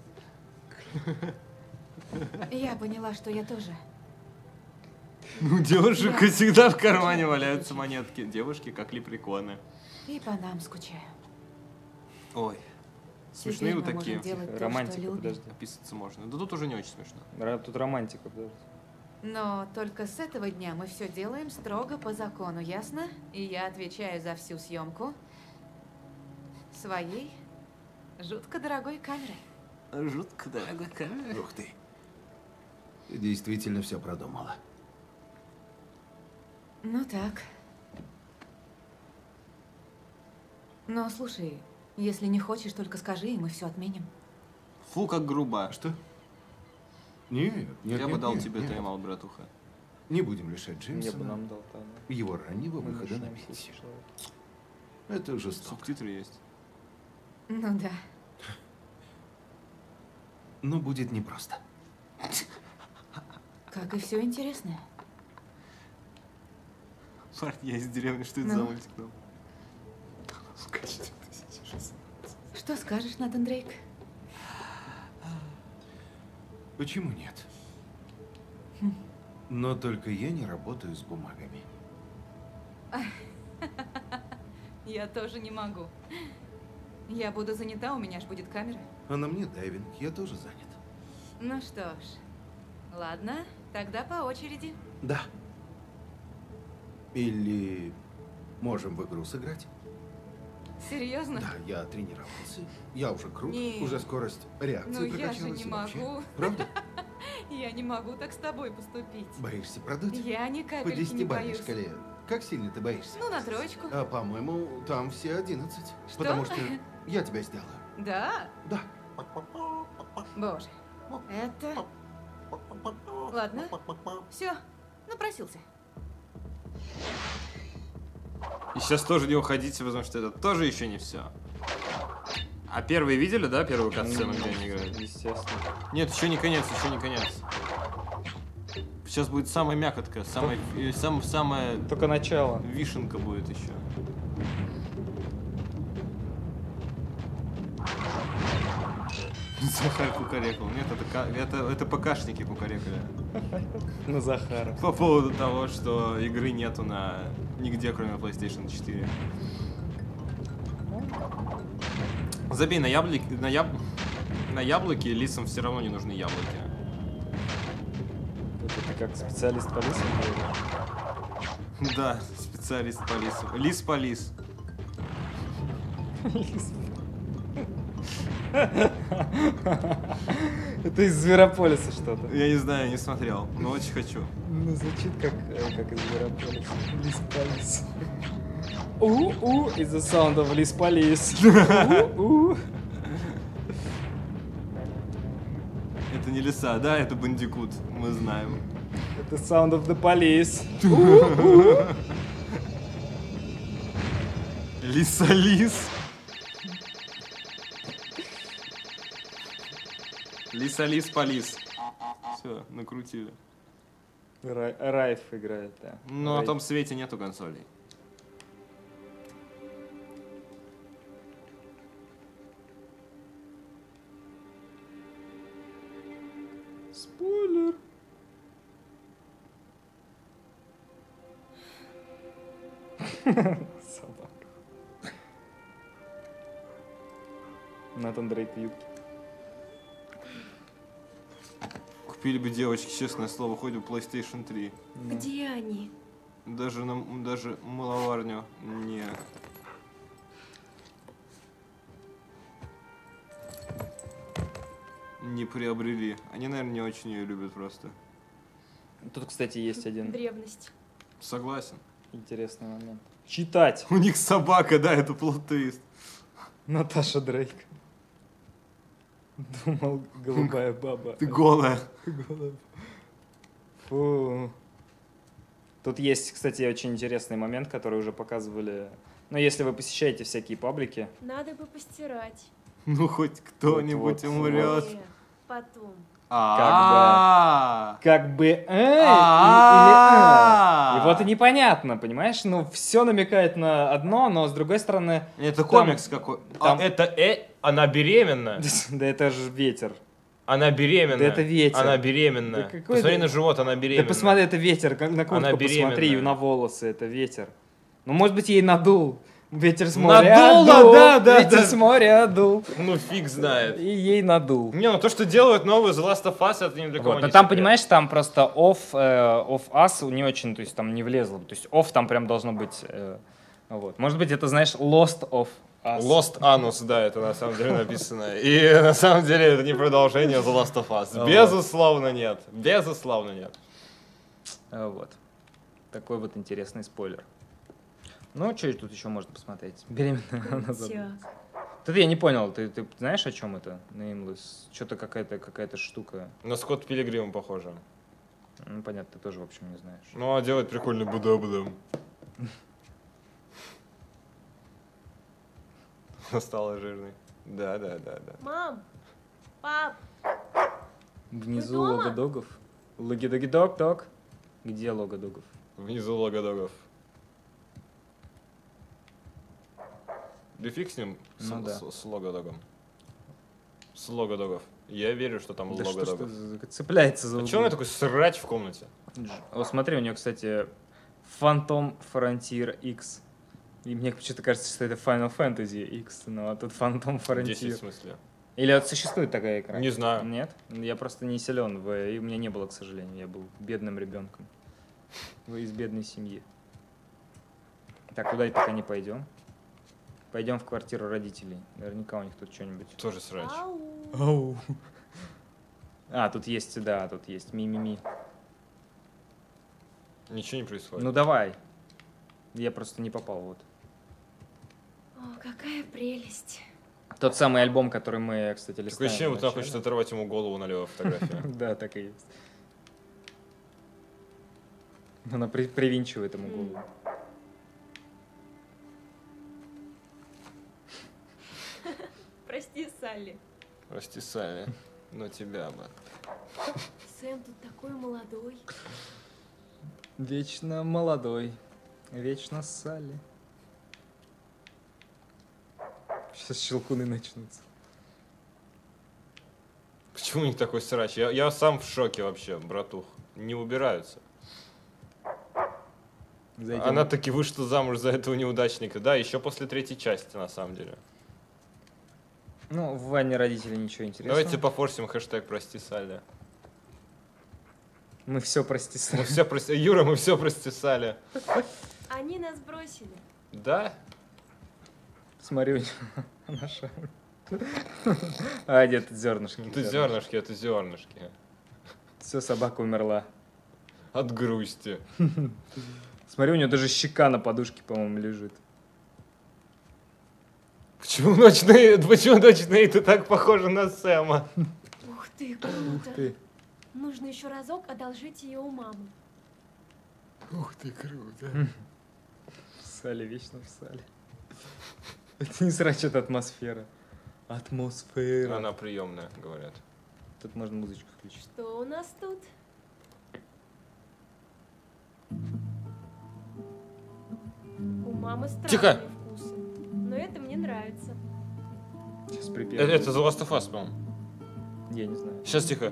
я поняла, что я тоже. Ну, девушек Я- всегда в кармане валяются монетки. Девушки как лепреконы. И по нам скучаю. Ой. Смешные Теперь вы мы такие. можем делать то, что Романтика, любим. подожди. Описаться можно. Да тут уже не очень смешно. Ра- Тут романтика, подожди. Но только с этого дня мы все делаем строго по закону, ясно? И я отвечаю за всю съемку своей жутко дорогой камерой. Жутко дорогой камера. Ух ты. Ты действительно все продумала. Ну так. Но слушай, если не хочешь, только скажи, и мы все отменим. Фу, как грубо. Что? Нет, нет, Я бы нет, дал нет, тебе нет. тайм-аут, братуха. Не будем лишать Мне бы Джеймсона нам дал там. его раннего Мы выхода на начинаем пенсию. слушать человека. Это жестоко. Субтитры есть. Ну да. Но будет непросто. Как и все интересное. Парни, я из деревни, что это Ну? за мультик нам? Скачать тысяча шестьсот. Что скажешь, Натан Дрейк? Почему нет? Но только я не работаю с бумагами. Я тоже не могу. Я буду занята, у меня ж будет камера. А на мне дайвинг, я тоже занят. Ну что ж, ладно, тогда по очереди. Да. Или можем в игру сыграть? Серьезно? Да, я тренировался. Я уже крут, Не. уже скорость реакции Ну, я же прокачалась не и вообще. могу. Правда? Я не могу так с тобой поступить. Боишься продуть? Я ни По капельки не десятибалльной боюсь. шкале. Как сильно ты боишься? Ну, на троечку. А, по-моему, там все одиннадцать. Что? Потому что я тебя сделаю. Да? Да. Боже. Это... Ладно. Все, напросился. И сейчас тоже не уходите, потому что это тоже еще не все. А первые видели, да, первую катсцену, где они играют? Естественно. Нет, еще не конец, еще не конец. Сейчас будет самая мякотка, самая, э, сам, самая Только начало. вишенка будет еще. Захар кукарекал. Нет, это, ка- это, это ПКшники кукарекали. На Захара. По поводу того, что игры нету на нигде, кроме PlayStation четыре. Забей на яблоки, на, яб... на яблоки лицам все равно не нужны яблоки. Это ты как специалист по лисам говоришь? Да, специалист по лису. Лис по лис. Это из Зверополиса что-то. Я не знаю, не смотрел, но очень хочу. Ну, звучит как, э, как из Зверополиса. Лис полис. У-у, is the sound of лис полис. У-у. Это не лиса, да, это бандикут, мы знаем. Это sound of the police. У-у. Лиса-лис. Лиса-лис полис. Все, накрутили. Рай- Райф играет, да. Ну, а Райф. там в свете нету консолей. Спойлер. Собака. Натан Дрейк в юбке. Купили бы девочки, честное слово, хоть бы PlayStation три. Где они? Даже на даже маловарню не. Не приобрели. Они, наверное, не очень ее любят просто. Тут, кстати, есть один Древность. Согласен. интересный момент. читать. У них собака, да, это плот-твист. Наташа Дрейк. Думал, голубая баба. Ты голая. Голая. Фу. Тут есть, кстати, очень интересный момент, который уже показывали. Ну, если вы посещаете всякие паблики. Надо бы постирать. Ну, хоть кто-нибудь Вот, вот, умрет. Не, потом. А, Как бы «эй» и- или А. «э». И вот и непонятно, понимаешь? Ну, все намекает на одно, но с другой стороны... Это Там- комикс какой. там- А, это э, она беременна. Да это же ветер. Она беременна. Да это ветер. Она беременна. Да какой Посмотри это- на живот, она беременна. Да посмотри, это ветер, как на Она куртку посмотри, беременная. на волосы, это ветер. Ну, может быть, ей надул. Ветер с моря Надуло, дул, да, да, ветер да. с моря дул. Ну, фиг знает. И ей надул. Не, ну то, что делают новые The Last of Us, это не для кого Вот, не но там, секрет. понимаешь, там просто off, э, off us не очень, то есть там не влезло. То есть off там прям должно быть, э, вот. Может быть, это, знаешь, lost of us. Lost Anus, да, это на самом деле написано. И на самом деле это не продолжение The Last of Us. Вот. Безусловно нет. Безусловно нет. Э, Вот. Такой вот интересный спойлер. Ну, что тут еще можно посмотреть? Беременная она Всё. забыла. Тут я не понял, ты, ты знаешь, о чем это? Nameless? Что-то какая-то какая-то штука. На Скотт Пилигрима похоже. Ну, понятно, ты тоже, в общем, не знаешь. Ну, а делает прикольный буда-буда. Она стала жирной. Да, да, да, да. Мам, пап, Внизу дома? лого догов. Логи-доги-дог-дог. Где лого догов? Внизу логодогов. Да фиг с ним, с, Ну да. с- с логодогом. С логодогов. Я верю, что там Да что ж ты логодогов. за- цепляется за А углы? че у меня такой срач в комнате? Дж- О, смотри, у нее, кстати, Phantom Frontier X. И мне почему-то кажется, что это Final Fantasy X, но тут Phantom десять в Frontier. смысле. Или вот существует такая игра? Не знаю. Нет? Я просто не силен в... И у меня не было, к сожалению. Я был бедным ребенком. Вы из бедной семьи. Так, куда и так не пойдем? Пойдем в квартиру родителей. Наверняка у них тут что-нибудь. Тоже срач. ау. Ау. А, тут есть, да, тут есть ми-ми-ми. Ничего не происходит. Ну давай. Я просто не попал, вот. О, какая прелесть. Тот самый альбом, который мы, кстати, Такое листаем. ощущение, будто она вначале. хочет оторвать ему голову на левой фотографии. Да, так и есть. Она при- привинчивает ему голову. Прости, Салли. Прости, Салли, но тебя бы. Сэм тут такой молодой. Вечно молодой. Вечно Салли. Сейчас щелкуны начнутся. Почему у них такой срач? Я, я сам в шоке вообще, братух. Не убираются. Зайдем. Она таки вышла замуж за этого неудачника. Да, еще после третьей части, на самом деле. Ну, в ванне родителей ничего интересного. Давайте пофорсим хэштег «Прости, Салли». Мы все прости, Мы Салли. все прости... Юра, мы все прости, Они нас бросили. Да? Смотри, у него наша. А, нет, тут зернышки. Это зернышки, это зернышки. Все, собака умерла. От грусти. Смотри, у нее даже щека на подушке, по-моему, лежит. Почему ночные, почему ночные ты так похожи на Сэма? Ух ты, круто. Ты. Нужно еще разок одолжить ее у мамы. Ух ты, круто. В сале, вечно в сале. Это не срач, это атмосфера. Атмосфера. Она приемная, говорят. Тут можно музычку включить. Что у нас тут? У мамы странные Тихо! вкусы. Но это мне нравится. Сейчас припев. Это, это The Last of Us, по-моему. Я не знаю. Сейчас, тихо.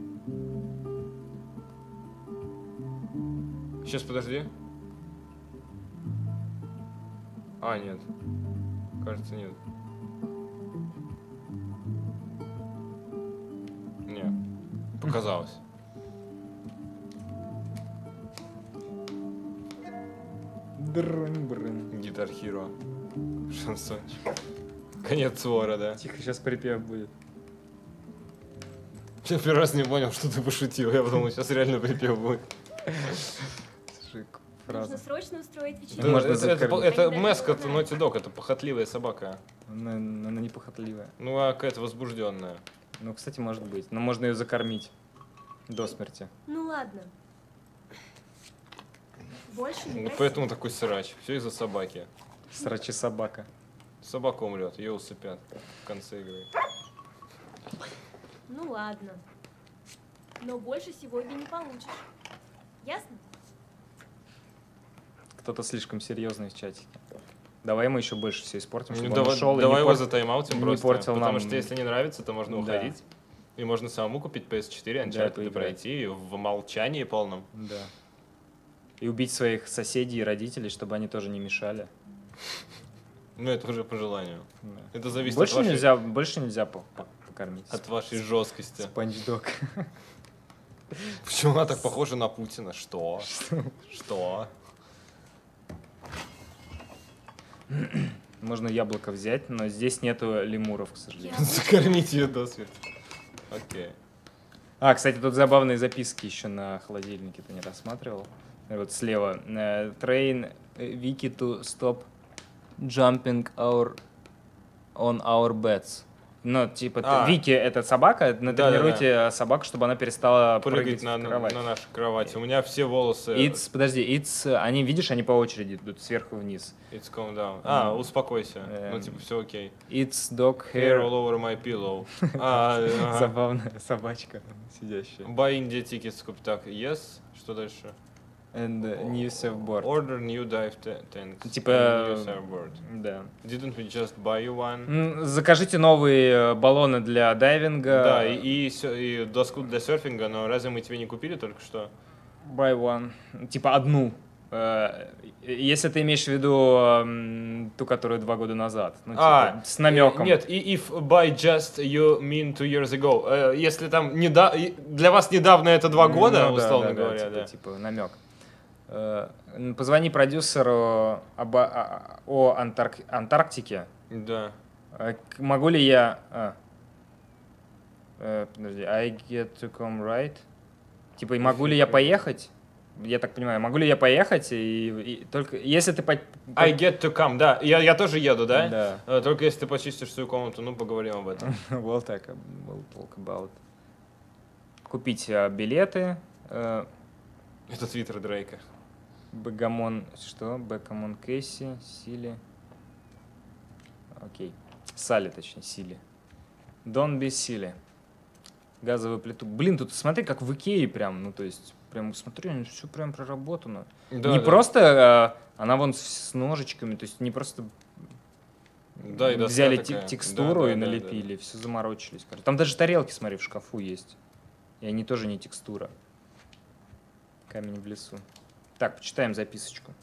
Сейчас, подожди. А, нет. Кажется, нет. Не. Показалось. Дрын-брын. Гитар Hero. Шансончик. Конец свора, да. Тихо, сейчас припев будет. Я первый раз не понял, что ты пошутил. Я подумал, сейчас реально припев будет. Слушай, фраза. Нужно срочно устроить Да, вечеринку. можно это, это, закормить. это Они маскот даже не Naughty Dog, это похотливая собака. Она, она непохотливая. Ну, а какая-то возбужденная. Ну, кстати, может быть. Но можно ее закормить до смерти. Ну ладно. Больше не Вот проси. поэтому такой срач. Все из-за собаки. Срачи собака. Собака умрет, ее усыпят в конце игры. Ну ладно. Но больше сегодня не получишь. Ясно? Кто-то слишком серьезный в чатике. Давай мы еще больше все испортим, чтобы Ну, он давай ушел и давай не его пор- затаймаутим не просто. портил Потому нам- что если не нравится, то можно Да. уходить. И можно самому купить пи эс четыре, Да, Uncharted и поиграть. пройти в молчании полном. Да. И убить своих соседей и родителей, чтобы они тоже не мешали. Ну, это уже по желанию. Да. Это зависит Больше от вашей, нельзя, больше нельзя по- по- покормить. от вашей жесткости. Спанч-дог. Почему она так похожа на Путина? Что? Что? Можно яблоко взять, но здесь нету лемуров, к сожалению. Закормить ее до смерти. Окей. А, кстати, тут забавные записки еще на холодильнике, ты не рассматривал? Вот слева. Э, Train Wiki to stop jumping our on our beds. Ну, типа, А. Вики — это собака, натренируйте собаку, чтобы она перестала Прыгать прыгать на, в на, кровать. на нашу кровать. У меня все волосы... It's, подожди, it's, они, видишь, они по очереди идут сверху вниз. It's calm down. А, успокойся. Эм. Ну, типа, все окей. It's dog Hair hair. all over my pillow. А, ага. Забавная собачка сидящая. Buy India tickets. Куп- Так, yes. Что дальше? And uh, new surfboard. Order new dive ta- tanks. Типа, New surfboard. Да. Didn't we just buy you one? М, Закажите новые э, баллоны для дайвинга. Да, и, и, сё- и доску для серфинга, но разве мы тебе не купили только что? Buy one. Типа одну. Э, Если ты имеешь в виду м, ту, которую два года назад. Ну, типа, А, с намеком. э, Нет, и if by just you mean two years ago. Э, Если там неда- и для вас недавно это два Ну года, да, условно да, да, говоря, типа, да. типа намек. Э, м, Позвони продюсеру об- о, о Антарк- Антарктике. Да. Э, к- Могу ли я... а. Э, Подожди, I get to come right? Типа, могу ли я поехать? Я так понимаю, могу ли я поехать? И, и только если ты... по- I get to come, да. Я, я тоже еду, да? Да. Э, Только если ты почистишь свою комнату, ну, поговорим об этом. We'll talk, we'll talk about. Купить э, билеты. э, Это твиттер Дрейка. Бегамон... Что? Бекамон Кэсси, Сили. Окей. Салли, точнее, Сили. Don't be silly. Газовую плиту. Блин, тут смотри, как в Икее прям, ну то есть, прям смотри, все прям проработано. Да, не да. просто, а, она вон с, с ножичками, то есть не просто Да, и доска взяли такая. тек- текстуру Да, и да, да, налепили, все заморочились. короче. Там даже тарелки, смотри, в шкафу есть. И они тоже не текстура. Камень в лесу. Так, почитаем записочку.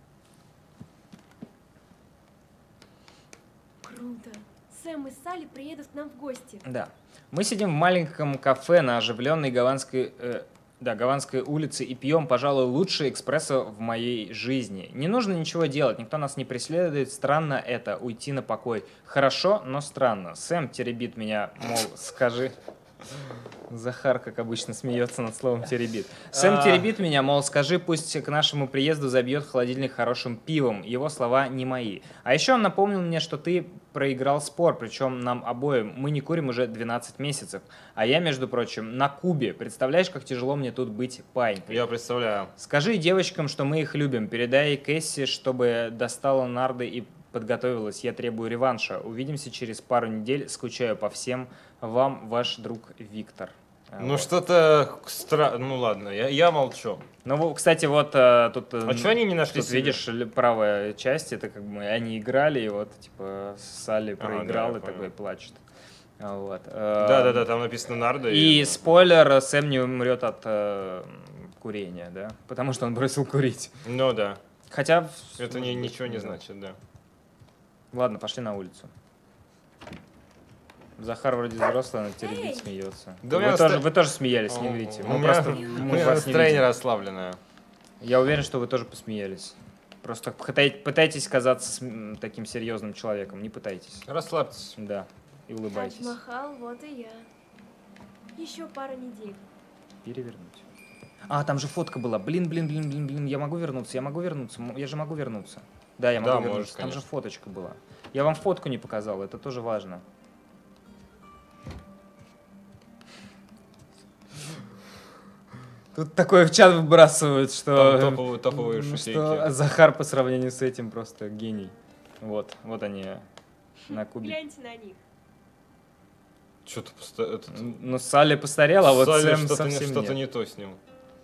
Круто. Сэм и Салли приедут к нам в гости. Да. Мы сидим в маленьком кафе на оживленной Гаванской, э, да, Гаванской улице и пьем, пожалуй, лучший эспрессо в моей жизни. Не нужно ничего делать, никто нас не преследует. Странно это, уйти на покой. Хорошо, но странно. Сэм теребит меня, мол, скажи... Захар, как обычно, смеется над словом теребит. Сэм А. теребит меня, мол, скажи, пусть к нашему приезду забьет холодильник хорошим пивом. Его слова не мои. А еще он напомнил мне, что ты проиграл спор, причем нам обоим. Мы не курим уже двенадцать месяцев. А я, между прочим, на Кубе. Представляешь, как тяжело мне тут быть панькой? Я представляю. Скажи девочкам, что мы их любим. Передай Кэсси, чтобы достала нарды и подготовилась. Я требую реванша. Увидимся через пару недель. Скучаю по всем. Вам, ваш друг Виктор. Ну, Вот. что-то странно. Ну, ладно, я, я молчу. Ну, во- кстати, вот э, тут... э, А чё они не нашли Тут, себе? видишь, ли- правая часть, это как бы они играли, и вот, типа, Салли Ага, проиграл да, я и такой понял. плачет. А, Вот. Да-да-да, там написано Нарда. И спойлер, Сэм не умрет от э, курения, да? Потому что он бросил курить. Ну, да. Хотя... Это может не, быть, ничего не знаю. значит, да. Ладно, пошли на улицу. Захар вроде взрослый, она теребит, Эй! смеется. Да у вы, меня тоже, наста- вы тоже смеялись, не говорите. У Мы меня, просто у мы меня вас не настроение видим. расслабленное. Я уверен, что вы тоже посмеялись. Просто пытай- пытайтесь казаться с- м, таким серьезным человеком. Не пытайтесь. Расслабьтесь. Да. И улыбайтесь. Тадж Махал, вот и я. Еще пара недель. Перевернуть. А, там же фотка была. Блин, блин, блин, блин, блин. Я могу вернуться, я могу вернуться. м- Я же могу вернуться. Да, я могу Да, вернуться. можешь, Там же конечно. фоточка была. Я вам фотку не показал, это тоже важно. Тут такое в чат выбрасывают, что, Там топовые- топовые ну, шутейки. что Захар по сравнению с этим просто гений. Вот, вот они на кубе. Гляньте на них. Что-то просто... Этот... Ну, Салли постарела, а вот Салли Сэм что-то не, совсем что-то нет. не то с ним.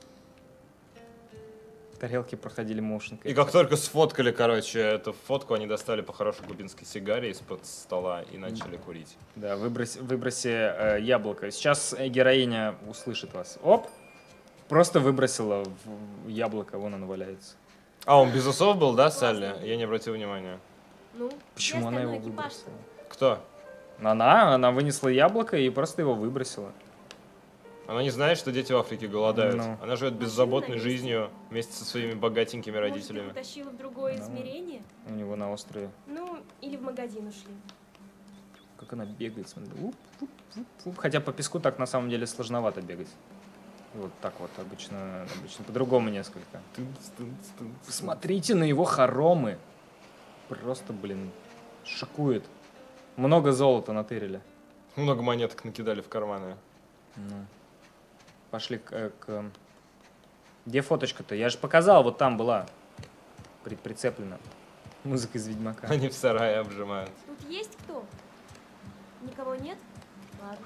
Тарелки проходили моушен. И как только сфоткали, короче, эту фотку, они достали по хорошей кубинской сигаре из-под стола и начали курить. Да, выбрось, выброси э, яблоко. Сейчас э, героиня услышит вас. Оп! Просто выбросила в яблоко, вон оно валяется. А, он без усов был, да, Салли? Я не обратил внимания. Ну, Почему где она его остальной экипаж? выбросила? Кто? Она, она вынесла яблоко и просто его выбросила. Она не знает, что дети в Африке голодают. Ну. Она живет беззаботной жизнью вместе со своими богатенькими Может, родителями. их утащила в другое Ну. измерение? У него на острове. Ну, или в магазин ушли. Как она бегает, смотри. Уп, уп, уп, уп. Хотя по песку так на самом деле сложновато бегать. Вот так вот, обычно, обычно по-другому несколько. Посмотрите на его хоромы. Просто, блин, шокует. Много золота натырили. Много монеток накидали в карманы. Ну. Пошли к, э, к... Где фоточка-то? Я же показал, вот там была. При, прицеплена. Музыка из Ведьмака. Они в сарае обжимают. Тут есть кто? Никого нет? Ладно.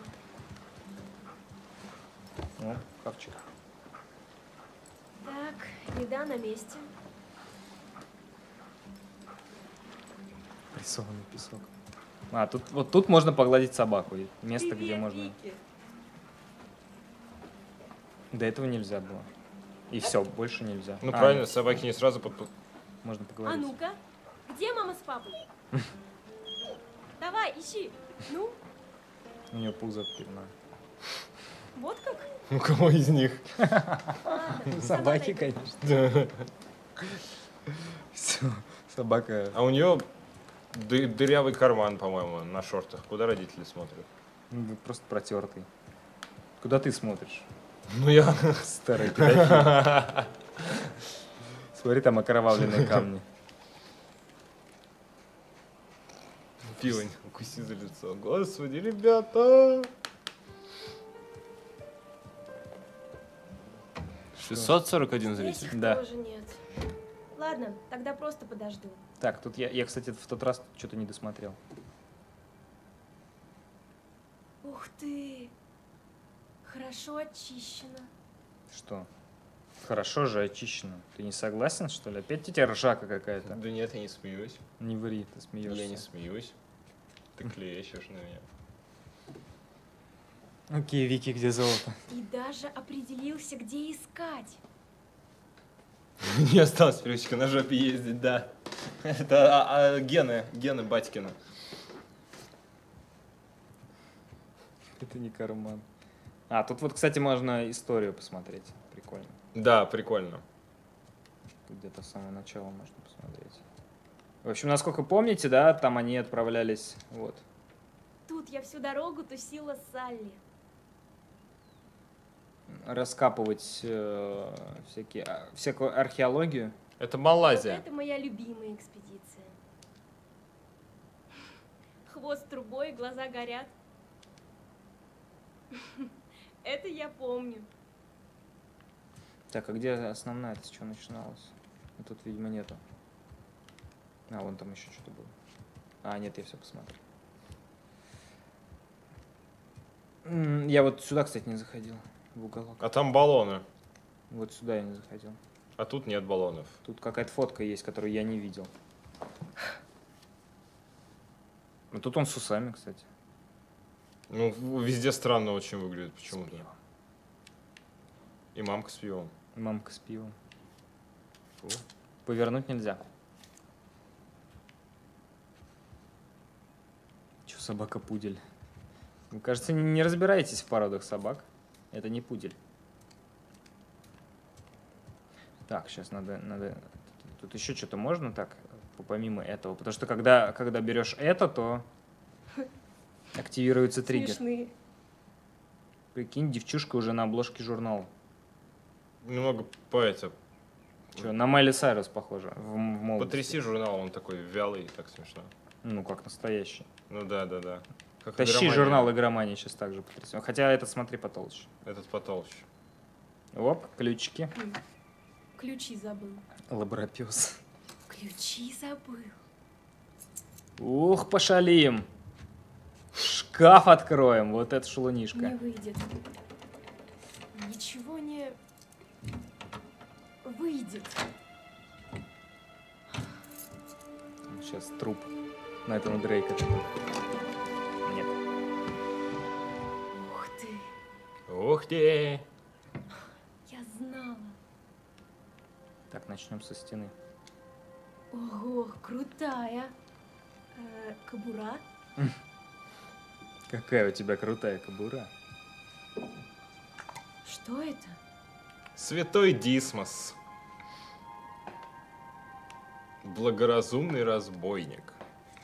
О, хавчик. Так, еда на месте. Прессованный песок. А, тут, вот тут можно погладить собаку. И место, где Привет, можно... Вики. До этого нельзя было. И все, больше нельзя. Ну А, правильно, нет, собаки не сразу... Под... Можно А поговорить. ну-ка, где мама с папой? Давай, ищи. Ну, У нее пузо пивное. вот как? У кого из них? Ладно, Собаки, найду. конечно. Все, собака... А у нее ды- дырявый карман, по-моему, на шортах. Куда родители смотрят? ну, просто протертый. Куда ты смотришь? Ну я... Старый педофил. Смотри, там окровавленные камни. Пивонь, укуси за лицо. Господи, ребята! шестьсот сорок один Здесь зритель. Да. тоже нет. Ладно, тогда просто подожду. Так, тут я, я, кстати, в тот раз что-то не досмотрел. Ух ты! Хорошо очищено. Что? Хорошо же очищено. Ты не согласен, что ли? Опять у тебя ржака какая-то. Да нет, я не смеюсь. Не ври, ты смеешься. Я не смеюсь. Ты клещешь на меня. Окей, Вики, где золото? И даже определился, где искать. Не осталось привычка на жопе ездить, да. Это а, а, гены, гены батькина. Это не карман. А, тут вот, кстати, можно историю посмотреть. Прикольно. Да, прикольно. Тут где-то с самого начала можно посмотреть. В общем, насколько помните, да, там они отправлялись, вот. Тут я всю дорогу тусила с Салли. Раскапывать э, всякие, а, всякую археологию. Это Вот Малайзия. это моя любимая экспедиция. Хвост трубой, глаза горят. Это я помню. Так, а где основная, с чего начиналась? Ну, тут, видимо, нету. А, вон там еще что-то было. А, нет, я все посмотрел. М, Я вот сюда, кстати, не заходил, в уголок. А там баллоны. Вот сюда я не заходил. А тут нет баллонов. Тут какая-то фотка есть, которую я не видел. Ну, тут он с усами, кстати. Ну, в- везде странно очень выглядит почему-то. С пивом. И мамка с пивом. Мамка с пивом. Фу. Повернуть нельзя. Че, собака-пудель? Вы, кажется, не не разбираетесь в породах собак. Это не пудель. Так, сейчас надо, надо... Тут еще что-то можно так, помимо этого? Потому что когда, когда берешь это, то активируется триггер. Смешные. Прикинь, девчушка уже на обложке журнала. Немного по это. Че, на Майли Сайрус похоже. В, в молодости. Потряси журнал, он такой вялый, так смешно. Ну, как настоящий. Ну да, да, да. Как Тащи игромания. журнал игромании сейчас так же потрясен. Хотя этот, смотри, потолще. Этот потолще. Оп, ключики. Ключи забыл. Лабропес. Ключи забыл. Ух, пошалим. Шкаф откроем. Вот это Не шалунишка. выйдет. Ничего не выйдет. Сейчас труп на этого Дрейка. Нет. Ух ты. Ух ты! Я знала. Так, начнем со стены. Ого, крутая. Э, кобура. Какая у тебя крутая кобура. Что это? Святой Дисмос. Благоразумный разбойник.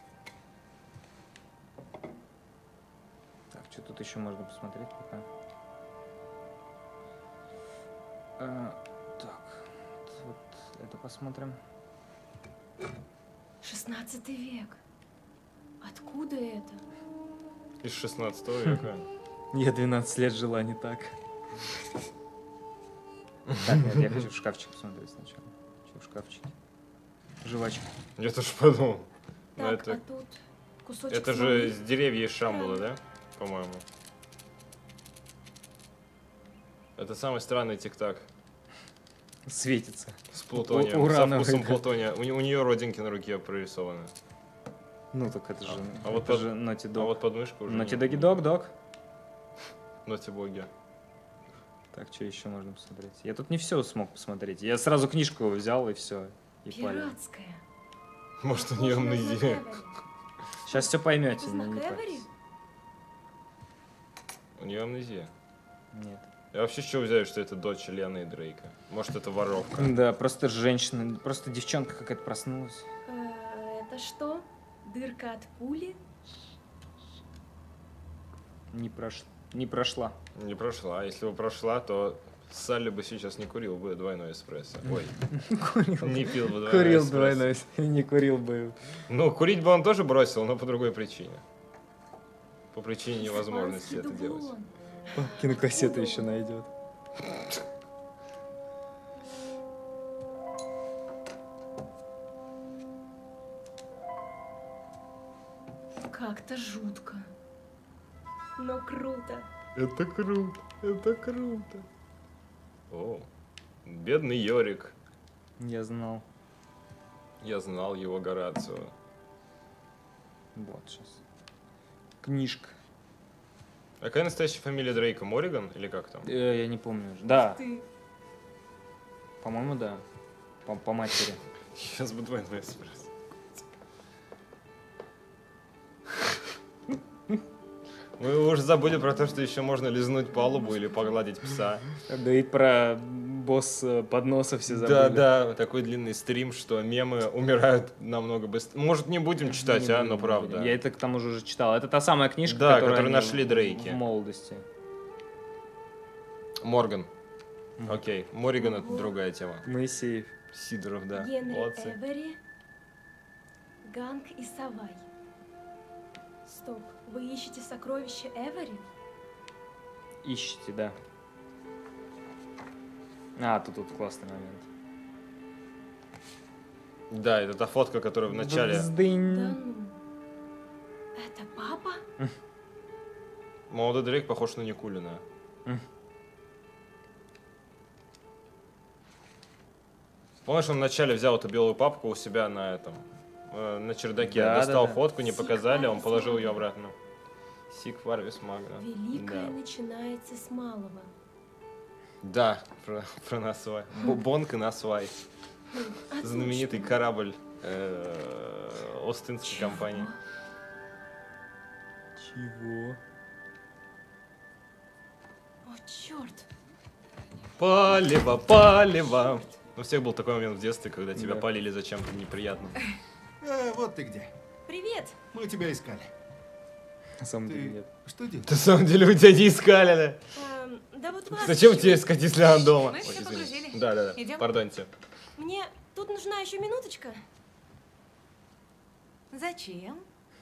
Так, что тут еще можно посмотреть пока? А, так, вот это посмотрим. шестнадцатый век. Откуда это? Из шестнадцатого века. Я двенадцать лет жила не так. Так, нет, я хочу в шкафчик посмотреть сначала. Что в шкафчике? Жвачка. Я тоже подумал. Но Так, это, а тут кусочек это смолы. же с деревья из Шамбала, да? По-моему. Это самый странный тик-так. Светится. С плутонием. У- Со урановый, вкусом да. плутония. У, не- у нее родинки на руке прорисованы. Ну так это же, А вот это под- же Naughty А Dog. вот подмышка уже. Naughty не- Doggy Dog, Dog. Ноти-боги. Так, что еще можно посмотреть? Я тут не все смог посмотреть. Я сразу книжку взял и все. И палил. Пиратская. Может, у Похоже нее на знак амнезия. Эвери. Сейчас все поймете. Это знак не- не Эвери? парьтесь. У нее амнезия. Нет. Я вообще с чего взяли, что это дочь Лены и Дрейка? Может, это воровка? Да, просто женщина, просто девчонка какая-то проснулась. Э, Это что? Дырка от пули? Не, прош... не прошла. Не прошла. А если бы прошла, то Салли бы сейчас не курил бы двойной эспрессо. Ой, не пил бы двойной Курил эспрессо. двойной, не курил бы. Ну, курить бы он тоже бросил, но по другой причине. По причине невозможности Испанский это делать. дублон. Кинокассету еще найдет. Как-то жутко. Но круто. Это круто, это круто. О, бедный Йорик. Я знал. Я знал его Горацио. Вот сейчас. Книжка. А какая настоящая фамилия Дрейка? Морриган или как там? Э, я не помню уже. Да, Ты. по-моему, да. По, по матери. Сейчас бы двойной эспрессо. Мы уже забыли про то, что еще можно лизнуть палубу или погладить пса. Да и про босс э, подноса все забыли. Да, да, такой длинный стрим, что мемы умирают намного быстрее. Может, не будем читать, Не а? будем, Но не правда. будем. Я это к тому же уже читал. Это та самая книжка, Да, которую, которую они нашли в- Дрейки. В молодости. Морган. Окей, Морриган это Ого. другая тема. Моисеев. Сидоров, да. Генри Молодцы. Эвери. Ганг и Савай. Стоп. Вы ищете сокровища Эвери? Ищите, да. А, тут, тут классный момент. Да, это та фотка, которая в начале. Вздынь. Да ну. Это папа? Молодой Дрейк похож на Никулина. Помнишь, он вначале взял эту белую папку у себя на этом, э, на чердаке, Да, достал да, да. фотку, не показали, он Сик положил Варвис ее Магна. обратно. Сик Варвис Магна. Великое Да. начинается с малого. Да, про, про Насвай. Б- Бонг и Насвай. Хм, отлично. Знаменитый корабль э, Остинской Чего? компании. Чего? О, черт. Палево, палево. У всех был такой момент в детстве, когда тебя Да. палили за чем-то неприятным. Э, вот ты где. Привет. Мы тебя искали. На самом деле Ты нет. что делаешь? На самом деле у тебя не искали, Эм, Да вот вас. Зачем тебе искать, если она дома? Мы Ой, все извини. погрузили. Да, да, да. Идем? Пардоньте. Мне тут нужна еще минуточка. Зачем?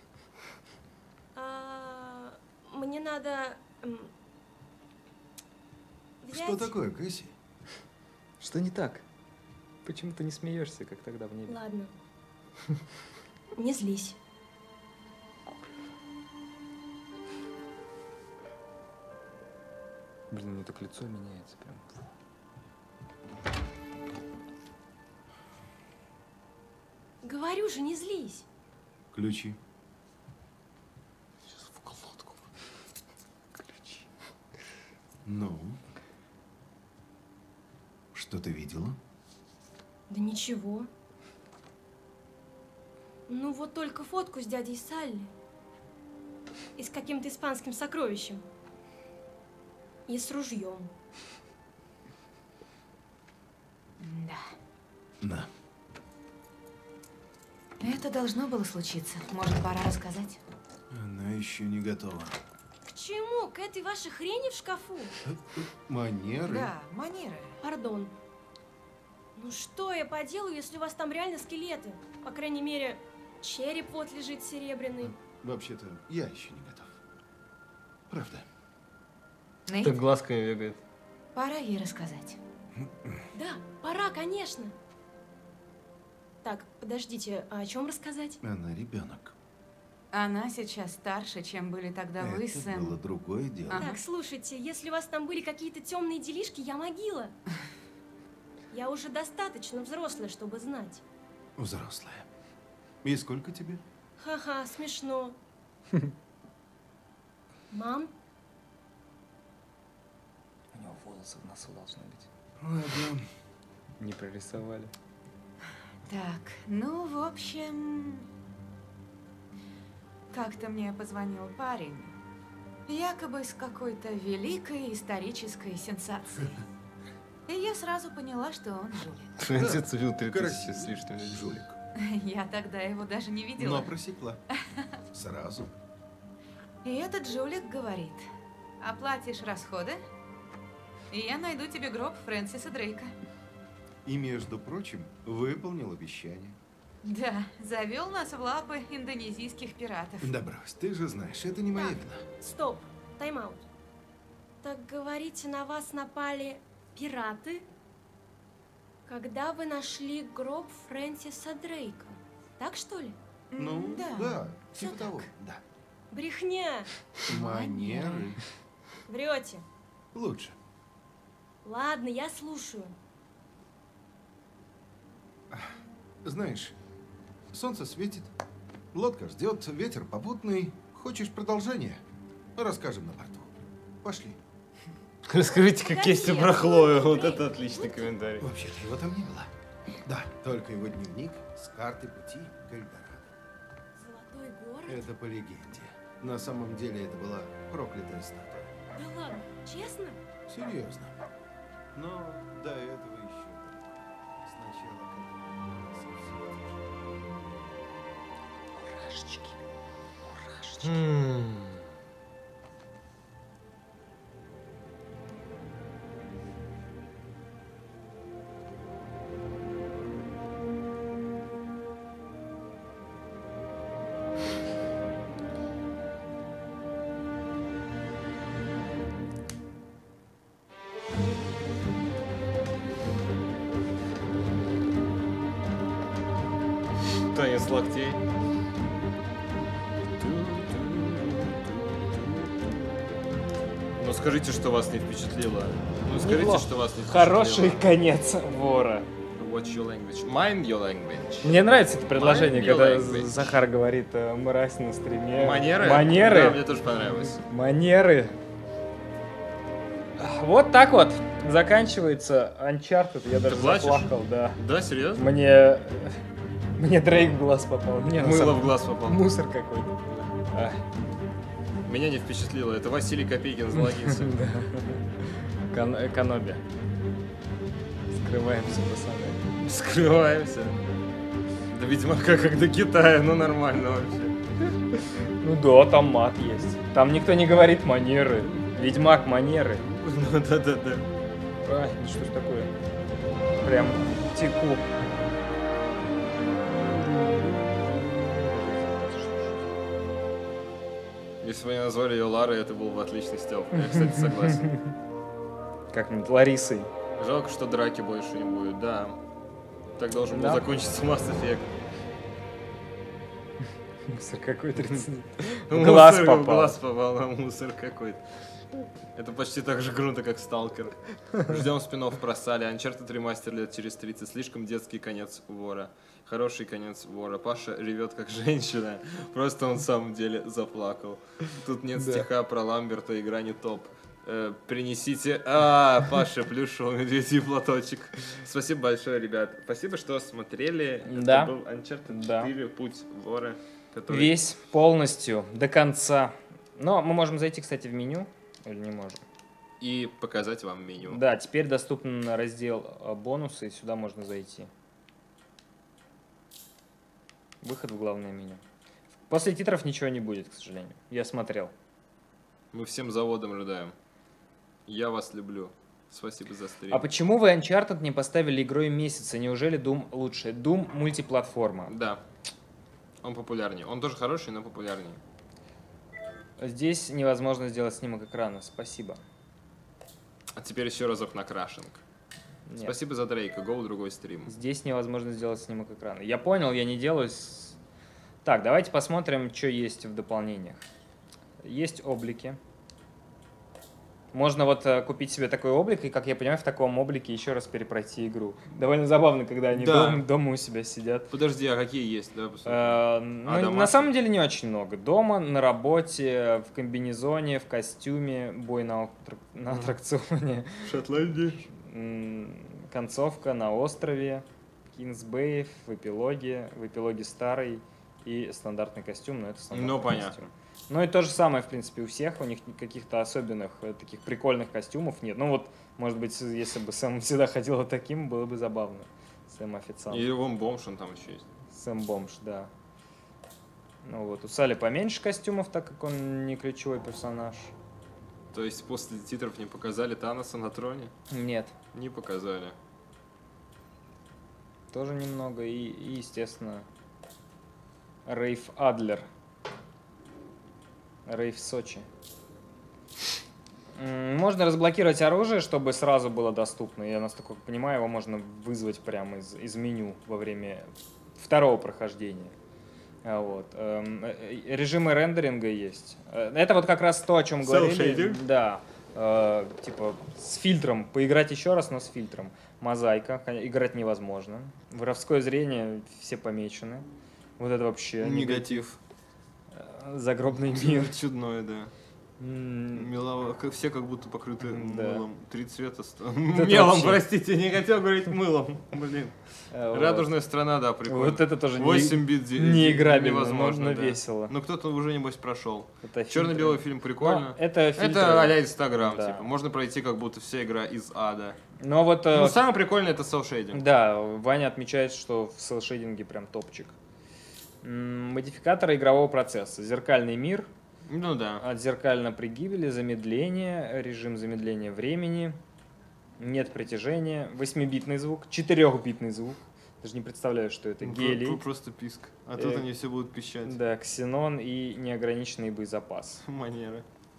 А, мне надо м, взять... Что такое, Кэсси? Что не так? Почему ты не смеешься, как тогда в небе? Ладно. Не злись. Блин, у меня так лицо меняется прям. Говорю же, не злись. Ключи. Сейчас в колодку. Ключи. Ну? Что ты видела? Да ничего. Ну вот только фотку с дядей Салли. И с каким-то испанским сокровищем. И с ружьем. Да. На. Это должно было случиться. Может, пора рассказать? Она еще не готова. К чему? К этой вашей хрени в шкафу? Манеры? Да, манеры. Пардон. Ну что я поделаю, если у вас там реально скелеты? По крайней мере, череп вот лежит серебряный. Вообще-то, я еще не готов. Правда. Нейт, Так глазками бегает. пора ей рассказать. Да, пора, конечно. Так, подождите, а о чем рассказать? Она ребенок. Она сейчас старше, чем были тогда вы с Это Сэм. было другое дело. Ага. Так, слушайте, если у вас там были какие-то темные делишки, я могила. Я уже достаточно взрослая, чтобы знать. Взрослая. И сколько тебе? Ха-ха, смешно. Мам, У него волосы в носу должны быть. Ладно. Не прорисовали. Так, ну, в общем... Как-то мне позвонил парень, якобы с какой-то великой исторической сенсацией. И я сразу поняла, что он жулик. Фрэнсис убил три тысячи Красивый с лишним людей. жулик. Я тогда его даже не видела. Но просекла. Сразу. И этот жулик говорит: оплатишь расходы, и я найду тебе гроб Фрэнсиса Дрейка. И, между прочим, выполнил обещание. Да, завел нас в лапы индонезийских пиратов. Да брось, ты же знаешь, это не моя Так. вина. стоп, тайм-аут. Так говорите, на вас напали пираты, когда вы нашли гроб Фрэнсиса Дрейка. Так что ли? М, Ну, да. да, всё типа того, так. да. Брехня. Манеры. Врете. Лучше. Ладно, я слушаю. Знаешь, солнце светит, лодка ждет, ветер попутный. Хочешь продолжение? Расскажем на борту. Пошли. Расскажите, как есть про Хлою. Вот это отличный комментарий. Вообще-то его там не было. Да, только его дневник с карты пути к Эльдорадо. Золотой город? Это по легенде. На самом деле это была проклятая статуя. Да ладно, честно? Серьезно. Но до этого еще. Сначала как-то совсем. Мурашечки. Мурашечки. М. Танец локтей. Ну скажите, что вас не впечатлило. Ну скажите, Неплохо. что вас не впечатлило. Хороший конец вора. What's your language? Mind your language. Мне нравится это предложение, Mind your когда language. Захар говорит э, мразь на стриме. Манеры? Манеры. Да, мне тоже понравилось. Манеры. Вот так вот заканчивается Uncharted. Я даже плачешь? заплакал, да. Да, серьезно? Мне... Мне Дрейк в глаз попал. Мне на Мыло самом- в глаз попал. Мусор какой-то. А, Меня не впечатлило. Это Василий Копейкин залогинся. да. Кан- Экономи. Скрываемся, пацаны. Скрываемся. Да, видимо, как, как до Китая, ну нормально вообще. Ну да, там мат есть. Там никто не говорит манеры. Ведьмак манеры. Да-да-да. Ай, ну что ж такое? Прям теку. Если бы они назвали ее Ларой, это был бы отличный стелф. Я, кстати, согласен. Как-нибудь Ларисой. Жалко, что драки больше не будет, да. Так должен был Да. закончиться Mass Effect. Мусор какой-то. Ну, Глаз мусор, попал. Глаз попал, а мусор какой-то. Это почти так же круто, как Сталкер. Ждем спин-офф про Салли. Uncharted ремастер лет через тридцать. Слишком детский конец вора. Хороший конец вора. Паша ревет как женщина. Просто он в самом деле заплакал. Тут нет Да. стиха про Ламберта, игра не топ. Э, принесите... А, Паша, плюшевый медведий платочек. Спасибо большое, ребят. Спасибо, что смотрели. Да. Это был Uncharted Да. четыре, Путь вора. Который... Весь полностью, до конца. Но мы можем зайти, кстати, в меню. Или не можем? И показать вам меню. Да, теперь доступен раздел э, бонусы, и сюда можно зайти. Выход в главное меню. После титров ничего не будет, к сожалению. Я смотрел. Мы всем заводом рыдаем. Я вас люблю. Спасибо за стрим. А почему вы Uncharted не поставили игрой месяца? Неужели Doom лучше? Doom мультиплатформа. Да. Он популярнее. Он тоже хороший, но популярнее. Здесь невозможно сделать снимок экрана. Спасибо. А теперь еще разок на крашинг. Нет. Спасибо за Дрейка. Гоу другой стрим. Здесь невозможно сделать снимок экрана. Я понял, я не делаю... С... Так, давайте посмотрим, что есть в дополнениях. Есть облики. Можно вот э, купить себе такой облик, и, как я понимаю, в таком облике еще раз перепройти игру. Довольно забавно, когда они Да. дома, дома у себя сидят. Подожди, а какие есть? Давай посмотрим. Э, ну, на домашние? самом деле не очень много. Дома, на работе, в комбинезоне, в костюме, бой на, аттрак- на аттракционе, Шотландия. м, концовка на острове, Кингсбей, в эпилоге, в эпилоге старый и стандартный костюм, но это стандартный Ну, понятно. костюм. Ну и то же самое, в принципе, у всех, у них каких-то особенных э, таких прикольных костюмов нет. Ну вот, может быть, если бы Сэм всегда ходил вот таким, было бы забавно. Сэм официант. И вон бомж, он там еще есть. Сэм Бомж, да. Ну вот, у Салли поменьше костюмов, так как он не ключевой персонаж. То есть после титров не показали Таноса на троне? Нет, Не показали. тоже немного. И, и, естественно, Рейф Адлер. Рейф Сочи. М, Можно разблокировать оружие, чтобы сразу было доступно. Я, насколько понимаю, его можно вызвать прямо из, из меню во время второго прохождения. А Вот. эм, э, э, Режимы рендеринга есть. Э, Это вот как раз то, о чем говорили. Cel-shading? Да. Э, Типа с фильтром. Поиграть еще раз, но с фильтром. Мозаика. кон- Играть невозможно. Воровское зрение все помечены. Вот это вообще Негатив. Э, Загробный мир. Чудное, да. М, Мелово, как, все как будто покрыты Да. мылом. Три цвета. ста- Это Мелом, вообще- простите, не хотел говорить мылом. Блин. э, вот. Радужная страна, да, прикольно. Вот это тоже не- восемь бит ди- не ди- играбельно, но- невозможно, но да. весело. Но кто-то уже, небось, прошел. Это Черно-белый фильтры. фильм прикольно. Ну, это фильтры. Это а-ля Инстаграм, Да. типа. Можно пройти, как будто вся игра из ада. Но вот, э, Ну, самое прикольное это селшейдинг. да, Ваня отмечает, что в селшейдинге прям топчик. М, Модификаторы игрового процесса. Зеркальный мир, Ну да. от зеркально при гибели, замедление, режим замедления времени, нет притяжения, восьмибитный звук, четырехбитный звук. Даже не представляю, что это. Ну, Гелий. про- Просто писк. А тут Э, они все будут пищать. Да, ксенон и неограниченный боезапас. Манеры.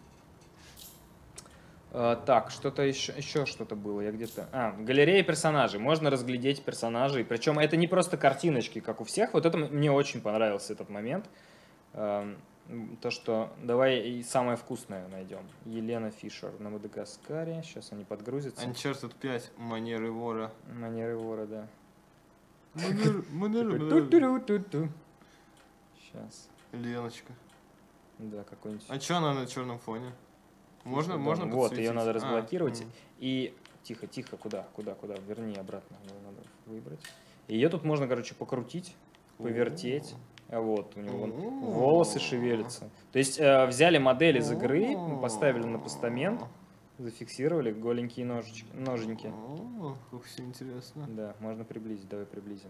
А, так, что-то еще, еще что-то было. Я где-то. А, галерея персонажей. Можно разглядеть персонажей. Причем это не просто картиночки, как у всех. Вот это м- мне очень понравился этот момент. Эм, м, То, что давай и самое вкусное найдем. Елена Фишер на Мадагаскаре. Сейчас они подгрузятся. Uncharted пять. Манеры вора. Манеры вора, да. Манеры, манеры, манеры. Ту-ту-ру-ту-ту. Сейчас. Леночка. Да, какой-нибудь. А чё она на черном фоне? Можно, Да, можно вот, ее подсветить? надо А, разблокировать. м. И тихо, тихо, куда, куда, куда, верни обратно, ее надо выбрать. Ее тут можно, короче, покрутить, повертеть. А Вот, у него вон О. волосы шевелятся. То есть э, взяли модель из игры, поставили на постамент, зафиксировали голенькие ножички, ноженьки. О, как все интересно. Да, можно приблизить, давай приблизим.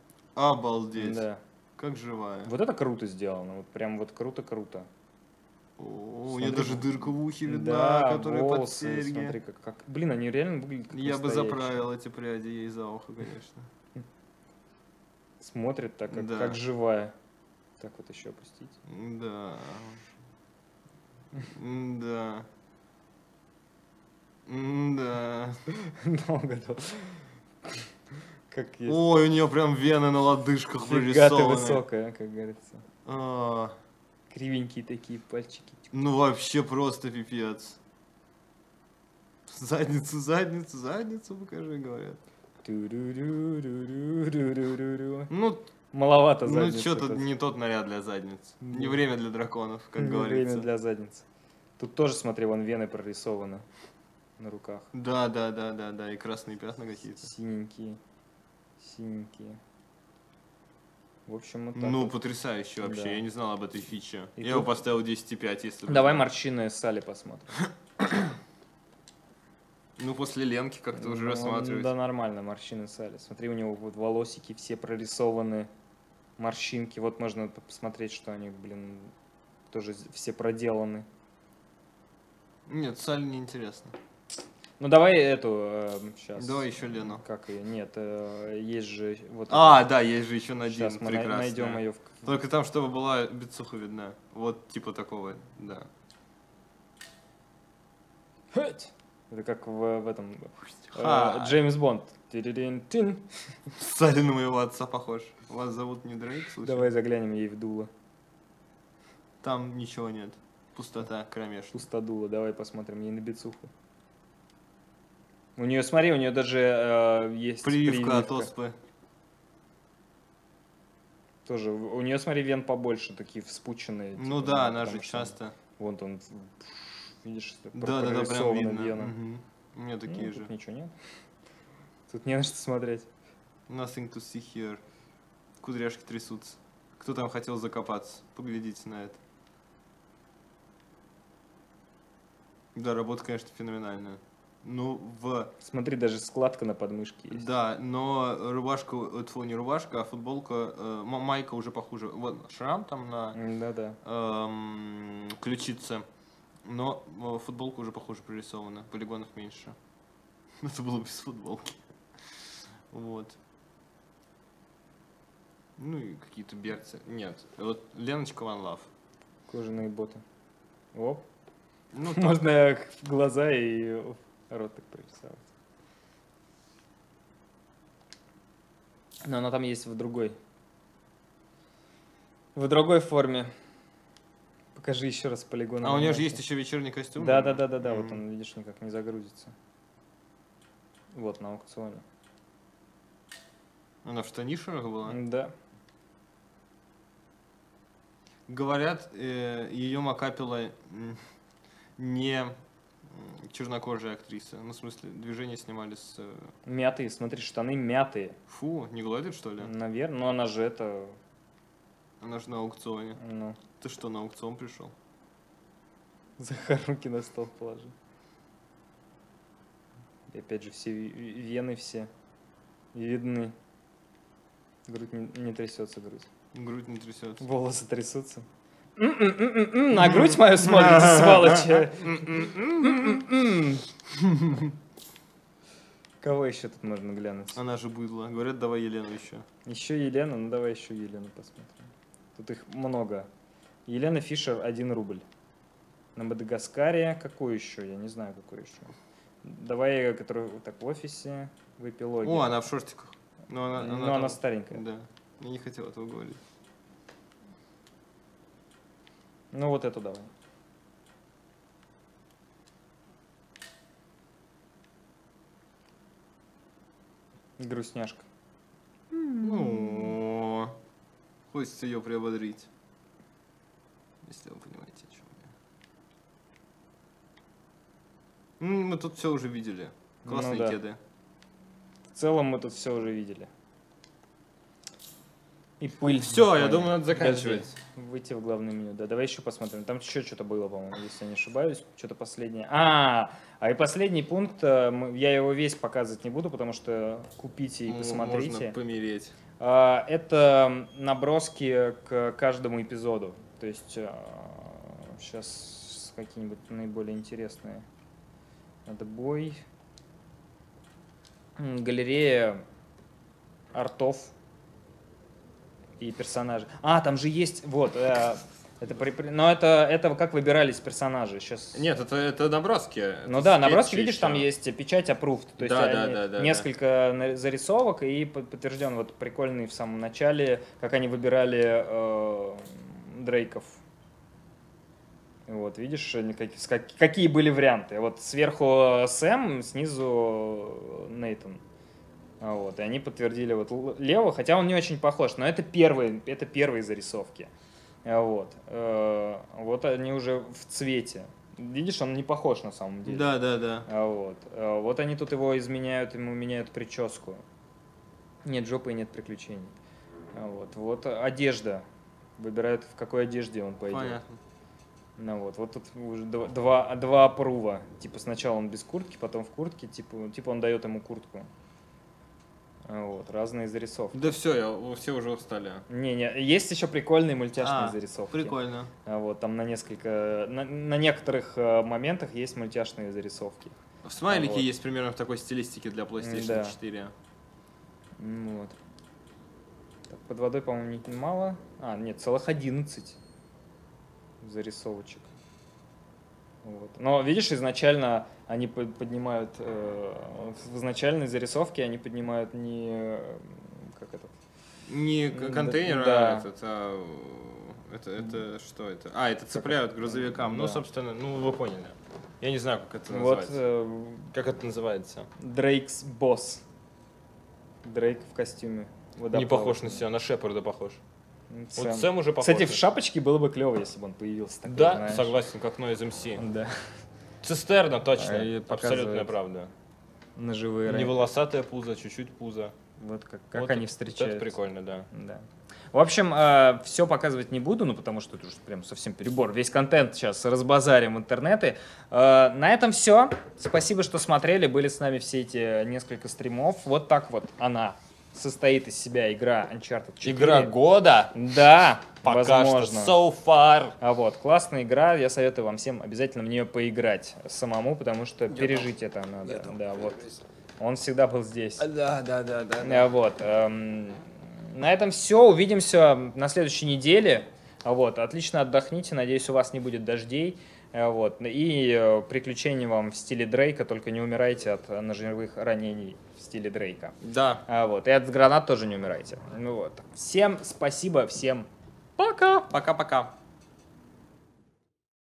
Обалдеть. Да. Как живая. Вот это круто сделано, вот прям вот круто-круто. О, у Смотри, нее даже дырка в ухе видна, Да, которая под волосы, серьги. смотри, как, как... Блин, они реально выглядят как Я бы настоящие. заправил эти пряди ей за ухо, конечно. Смотрит так, как, Да. как живая. Так вот еще опустить. Да. Да. Да. Долго дал. Как есть. Ой, у нее прям вены на лодыжках Фига ты вырисованы. высокая, как говорится. А, Кривенькие такие пальчики. ну вообще просто пипец. Задницу, задницу, задницу покажи, говорят. Ту-ру-ру-ру-ру-ру-ру-ру. Ну, Маловато ну задницы. что-то тут. не тот наряд для задниц. Не Да. время для драконов, как Не говорится. Время для задницы. Тут тоже, смотри, вон вены прорисованы на руках. Да, да, да, да, да, и красные пятна какие-то. Синенькие. Синенькие. В общем, вот так Ну, вот. потрясающе вообще. Да. Я не знал об этой фиче. И Я его тут- поставил десять и пять, если бы Давай знал. морщины Салли посмотрим. Ну, после Ленки как-то уже Ну, рассматривать. Да, нормально, морщины Салли. Смотри, у него вот волосики все прорисованы, морщинки. Вот можно посмотреть, что они, блин, тоже все проделаны. Нет, Салли неинтересно. Ну давай эту сейчас. Давай еще Лену. Как ее? Нет, э, есть же вот. А, да, есть же еще Надин, Сейчас мы най- прекрасная. найдем ее. В... Только там, чтобы была бицуха видна. Вот, типа такого, да. Хать! Это как в, в этом. Ха. э, Джеймс Бонд. Тиририн-тин. Салли на моего отца похож. Вас зовут не Дрейк, случайно? Давай заглянем ей в дуло. Там ничего нет. Пустота, кромешная. Пустодуло. Давай посмотрим ей на бицуху. У нее, смотри, у нее даже э, есть Прививка от оспы. Тоже. У нее, смотри, вен побольше, такие вспученные. Ну типа, да, она потому же что часто. Вон он, видишь, Да, да, да, прям прорисованы видно. вены. Мгм. У меня такие Ну, же. тут ничего нет. Тут не на что смотреть. Nothing to see here. Кудряшки трясутся. Кто там хотел закопаться? Поглядите на это. Да, работа, конечно, феноменальная. Ну, в... Смотри, даже складка на подмышке есть. Да, но рубашка, э, тьфу, не рубашка, а футболка, э, м- майка уже похуже. Вот шрам там на Да-да. эм, ключице, но э, футболка уже похуже прорисована, полигонов меньше. Это было без футболки. Вот. Ну и какие-то берцы. Нет, вот Леночка One Love. Кожаные боты. Оп. Ну, там- Можно глаза и рот так прорисовать. Но она там есть в другой. В другой форме. Покажи еще раз полигон. А у нее же есть еще вечерний костюм? Да, да, да, да, да. Вот Мгм. он, видишь, никак не загрузится. Вот на аукционе. Она в штанишерах была? Да. Говорят, э, ее макапила м, не м, чернокожая актриса. Ну, в смысле, движения снимали с... э, Мятые, смотри, штаны мятые. Фу, не гладит, что ли? Наверное, но она же это... Она же на аукционе. Ну, Ты что, на аукцион пришел? Захар руки на стол положи. И опять же, все ви- ви- вены все видны. Грудь не, не трясется, грудь. Грудь не трясется. Волосы трясутся. М-м-м-м-м, На грудь мою смотрите, сволочи. М-м-м. Кого еще тут можно глянуть? Она же быдло. Говорят, давай Елену еще. Еще Елена, ну давай еще Елену посмотрим. Тут их много. Елена Фишер, один рубль. На Мадагаскаре какой еще? Я не знаю, какой еще. Давай, который так в офисе, в эпилоге. О, она в шортиках. Но она, Ну, там- она старенькая. Да. Я не хотел этого говорить. Ну вот эту давай. Грустняшка. Ну, хочется ее приободрить. Если вы понимаете, о чем я. М, Мы тут все уже видели. Классные Ну да. кеды. В целом мы тут все уже видели. И пыль. Всё, на я фоне. думаю, надо заканчивать. Подожди, выйти в главное меню. Да, давай еще посмотрим. Там еще что-то было, по-моему, если я не ошибаюсь. Что-то последнее. А, а и последний пункт, э, мы- я его весь показывать не буду, потому что купите и М, посмотрите. Можно помереть. А, Это наброски к каждому эпизоду. То есть, а, Сейчас какие-нибудь наиболее интересные. Отбой. Галерея артов и персонажей. А, там же есть, вот, э, это, при- при- но это, это как выбирались персонажи сейчас. Нет, это, это наброски. Ну это да, наброски, скетчи видишь, еще. там есть печать approved, то есть Да, да, они- да, да, несколько на- зарисовок и под- подтвержден, вот прикольный в самом начале, как они выбирали э, Дрейков. Вот, видишь, они как- с как- какие были варианты. Вот сверху Сэм, снизу Нейтан. А Вот, и они подтвердили вот Л- Лео, хотя он не очень похож, но это первые, это первые зарисовки. А Вот. Э, вот они уже в цвете. Видишь, он не похож на самом деле. Да, да, да. А Вот. А Вот они тут его изменяют, ему меняют прическу. Нет жопы и нет приключений. А Вот. Вот одежда. Выбирают, в какой одежде он пойдет. Понятно. Ну вот, вот тут уже дв- два, два опрува. Типа сначала он без куртки, потом в куртке, типа, типа он дает ему куртку. А Вот, разные зарисовки. Да все, я, все уже устали. Не, не, есть еще прикольные мультяшные А, зарисовки. Прикольно. А Вот, там на несколько, на, на некоторых э, моментах есть мультяшные зарисовки. В смайлике Вот. есть примерно в такой стилистике для PlayStation Да. четыре. М, Вот. Так, под водой, по-моему, не мало. А, нет, целых одиннадцать зарисовочек. Вот. Но видишь, изначально они по- поднимают э, в изначальной зарисовке они поднимают не э, как этот. Не М, к- контейнер, да. а этот, а, это, это что это? А, это цепляют к грузовикам. Ну, Да. собственно, ну вы поняли. Я не знаю, как это Вот называется. э, Как это называется? Дрейкс босс. Дрейк в костюме. Не похож на себя, на Шепарда похож. Сэм. Вот Сэм уже похож. Кстати, в шапочке было бы клево, если бы он появился такой, Да, знаешь. согласен, как Noise эм си. Да. Цистерна, точно. А, и Абсолютная показывает правда. Ножевые Не раны. волосатое пузо, чуть-чуть пузо. Вот как, как Вот они это- встречаются. Это прикольно, да. Да. В общем, все показывать не буду, ну потому что это уже прям совсем перебор. Весь контент сейчас разбазарим в интернеты. Э, На этом все. Спасибо, что смотрели, были с нами все эти несколько стримов. Вот так вот она состоит из себя игра Uncharted четыре. Игра года? Да, Пока возможно. что. So far. А вот, классная игра, я советую вам всем обязательно в нее поиграть самому, потому что пережить это надо. Да, вот. Он всегда был здесь. Да, да, да, да. А, Вот. эм, На этом все. Увидимся на следующей неделе. А Вот. Отлично отдохните. Надеюсь, у вас не будет дождей. А Вот. И э, приключений вам в стиле Дрейка. Только не умирайте от э, ножевых ранений в стиле Дрейка. Да. А Вот. И от гранат тоже не умирайте. Ну вот. Всем спасибо. Всем пока. Пока-пока.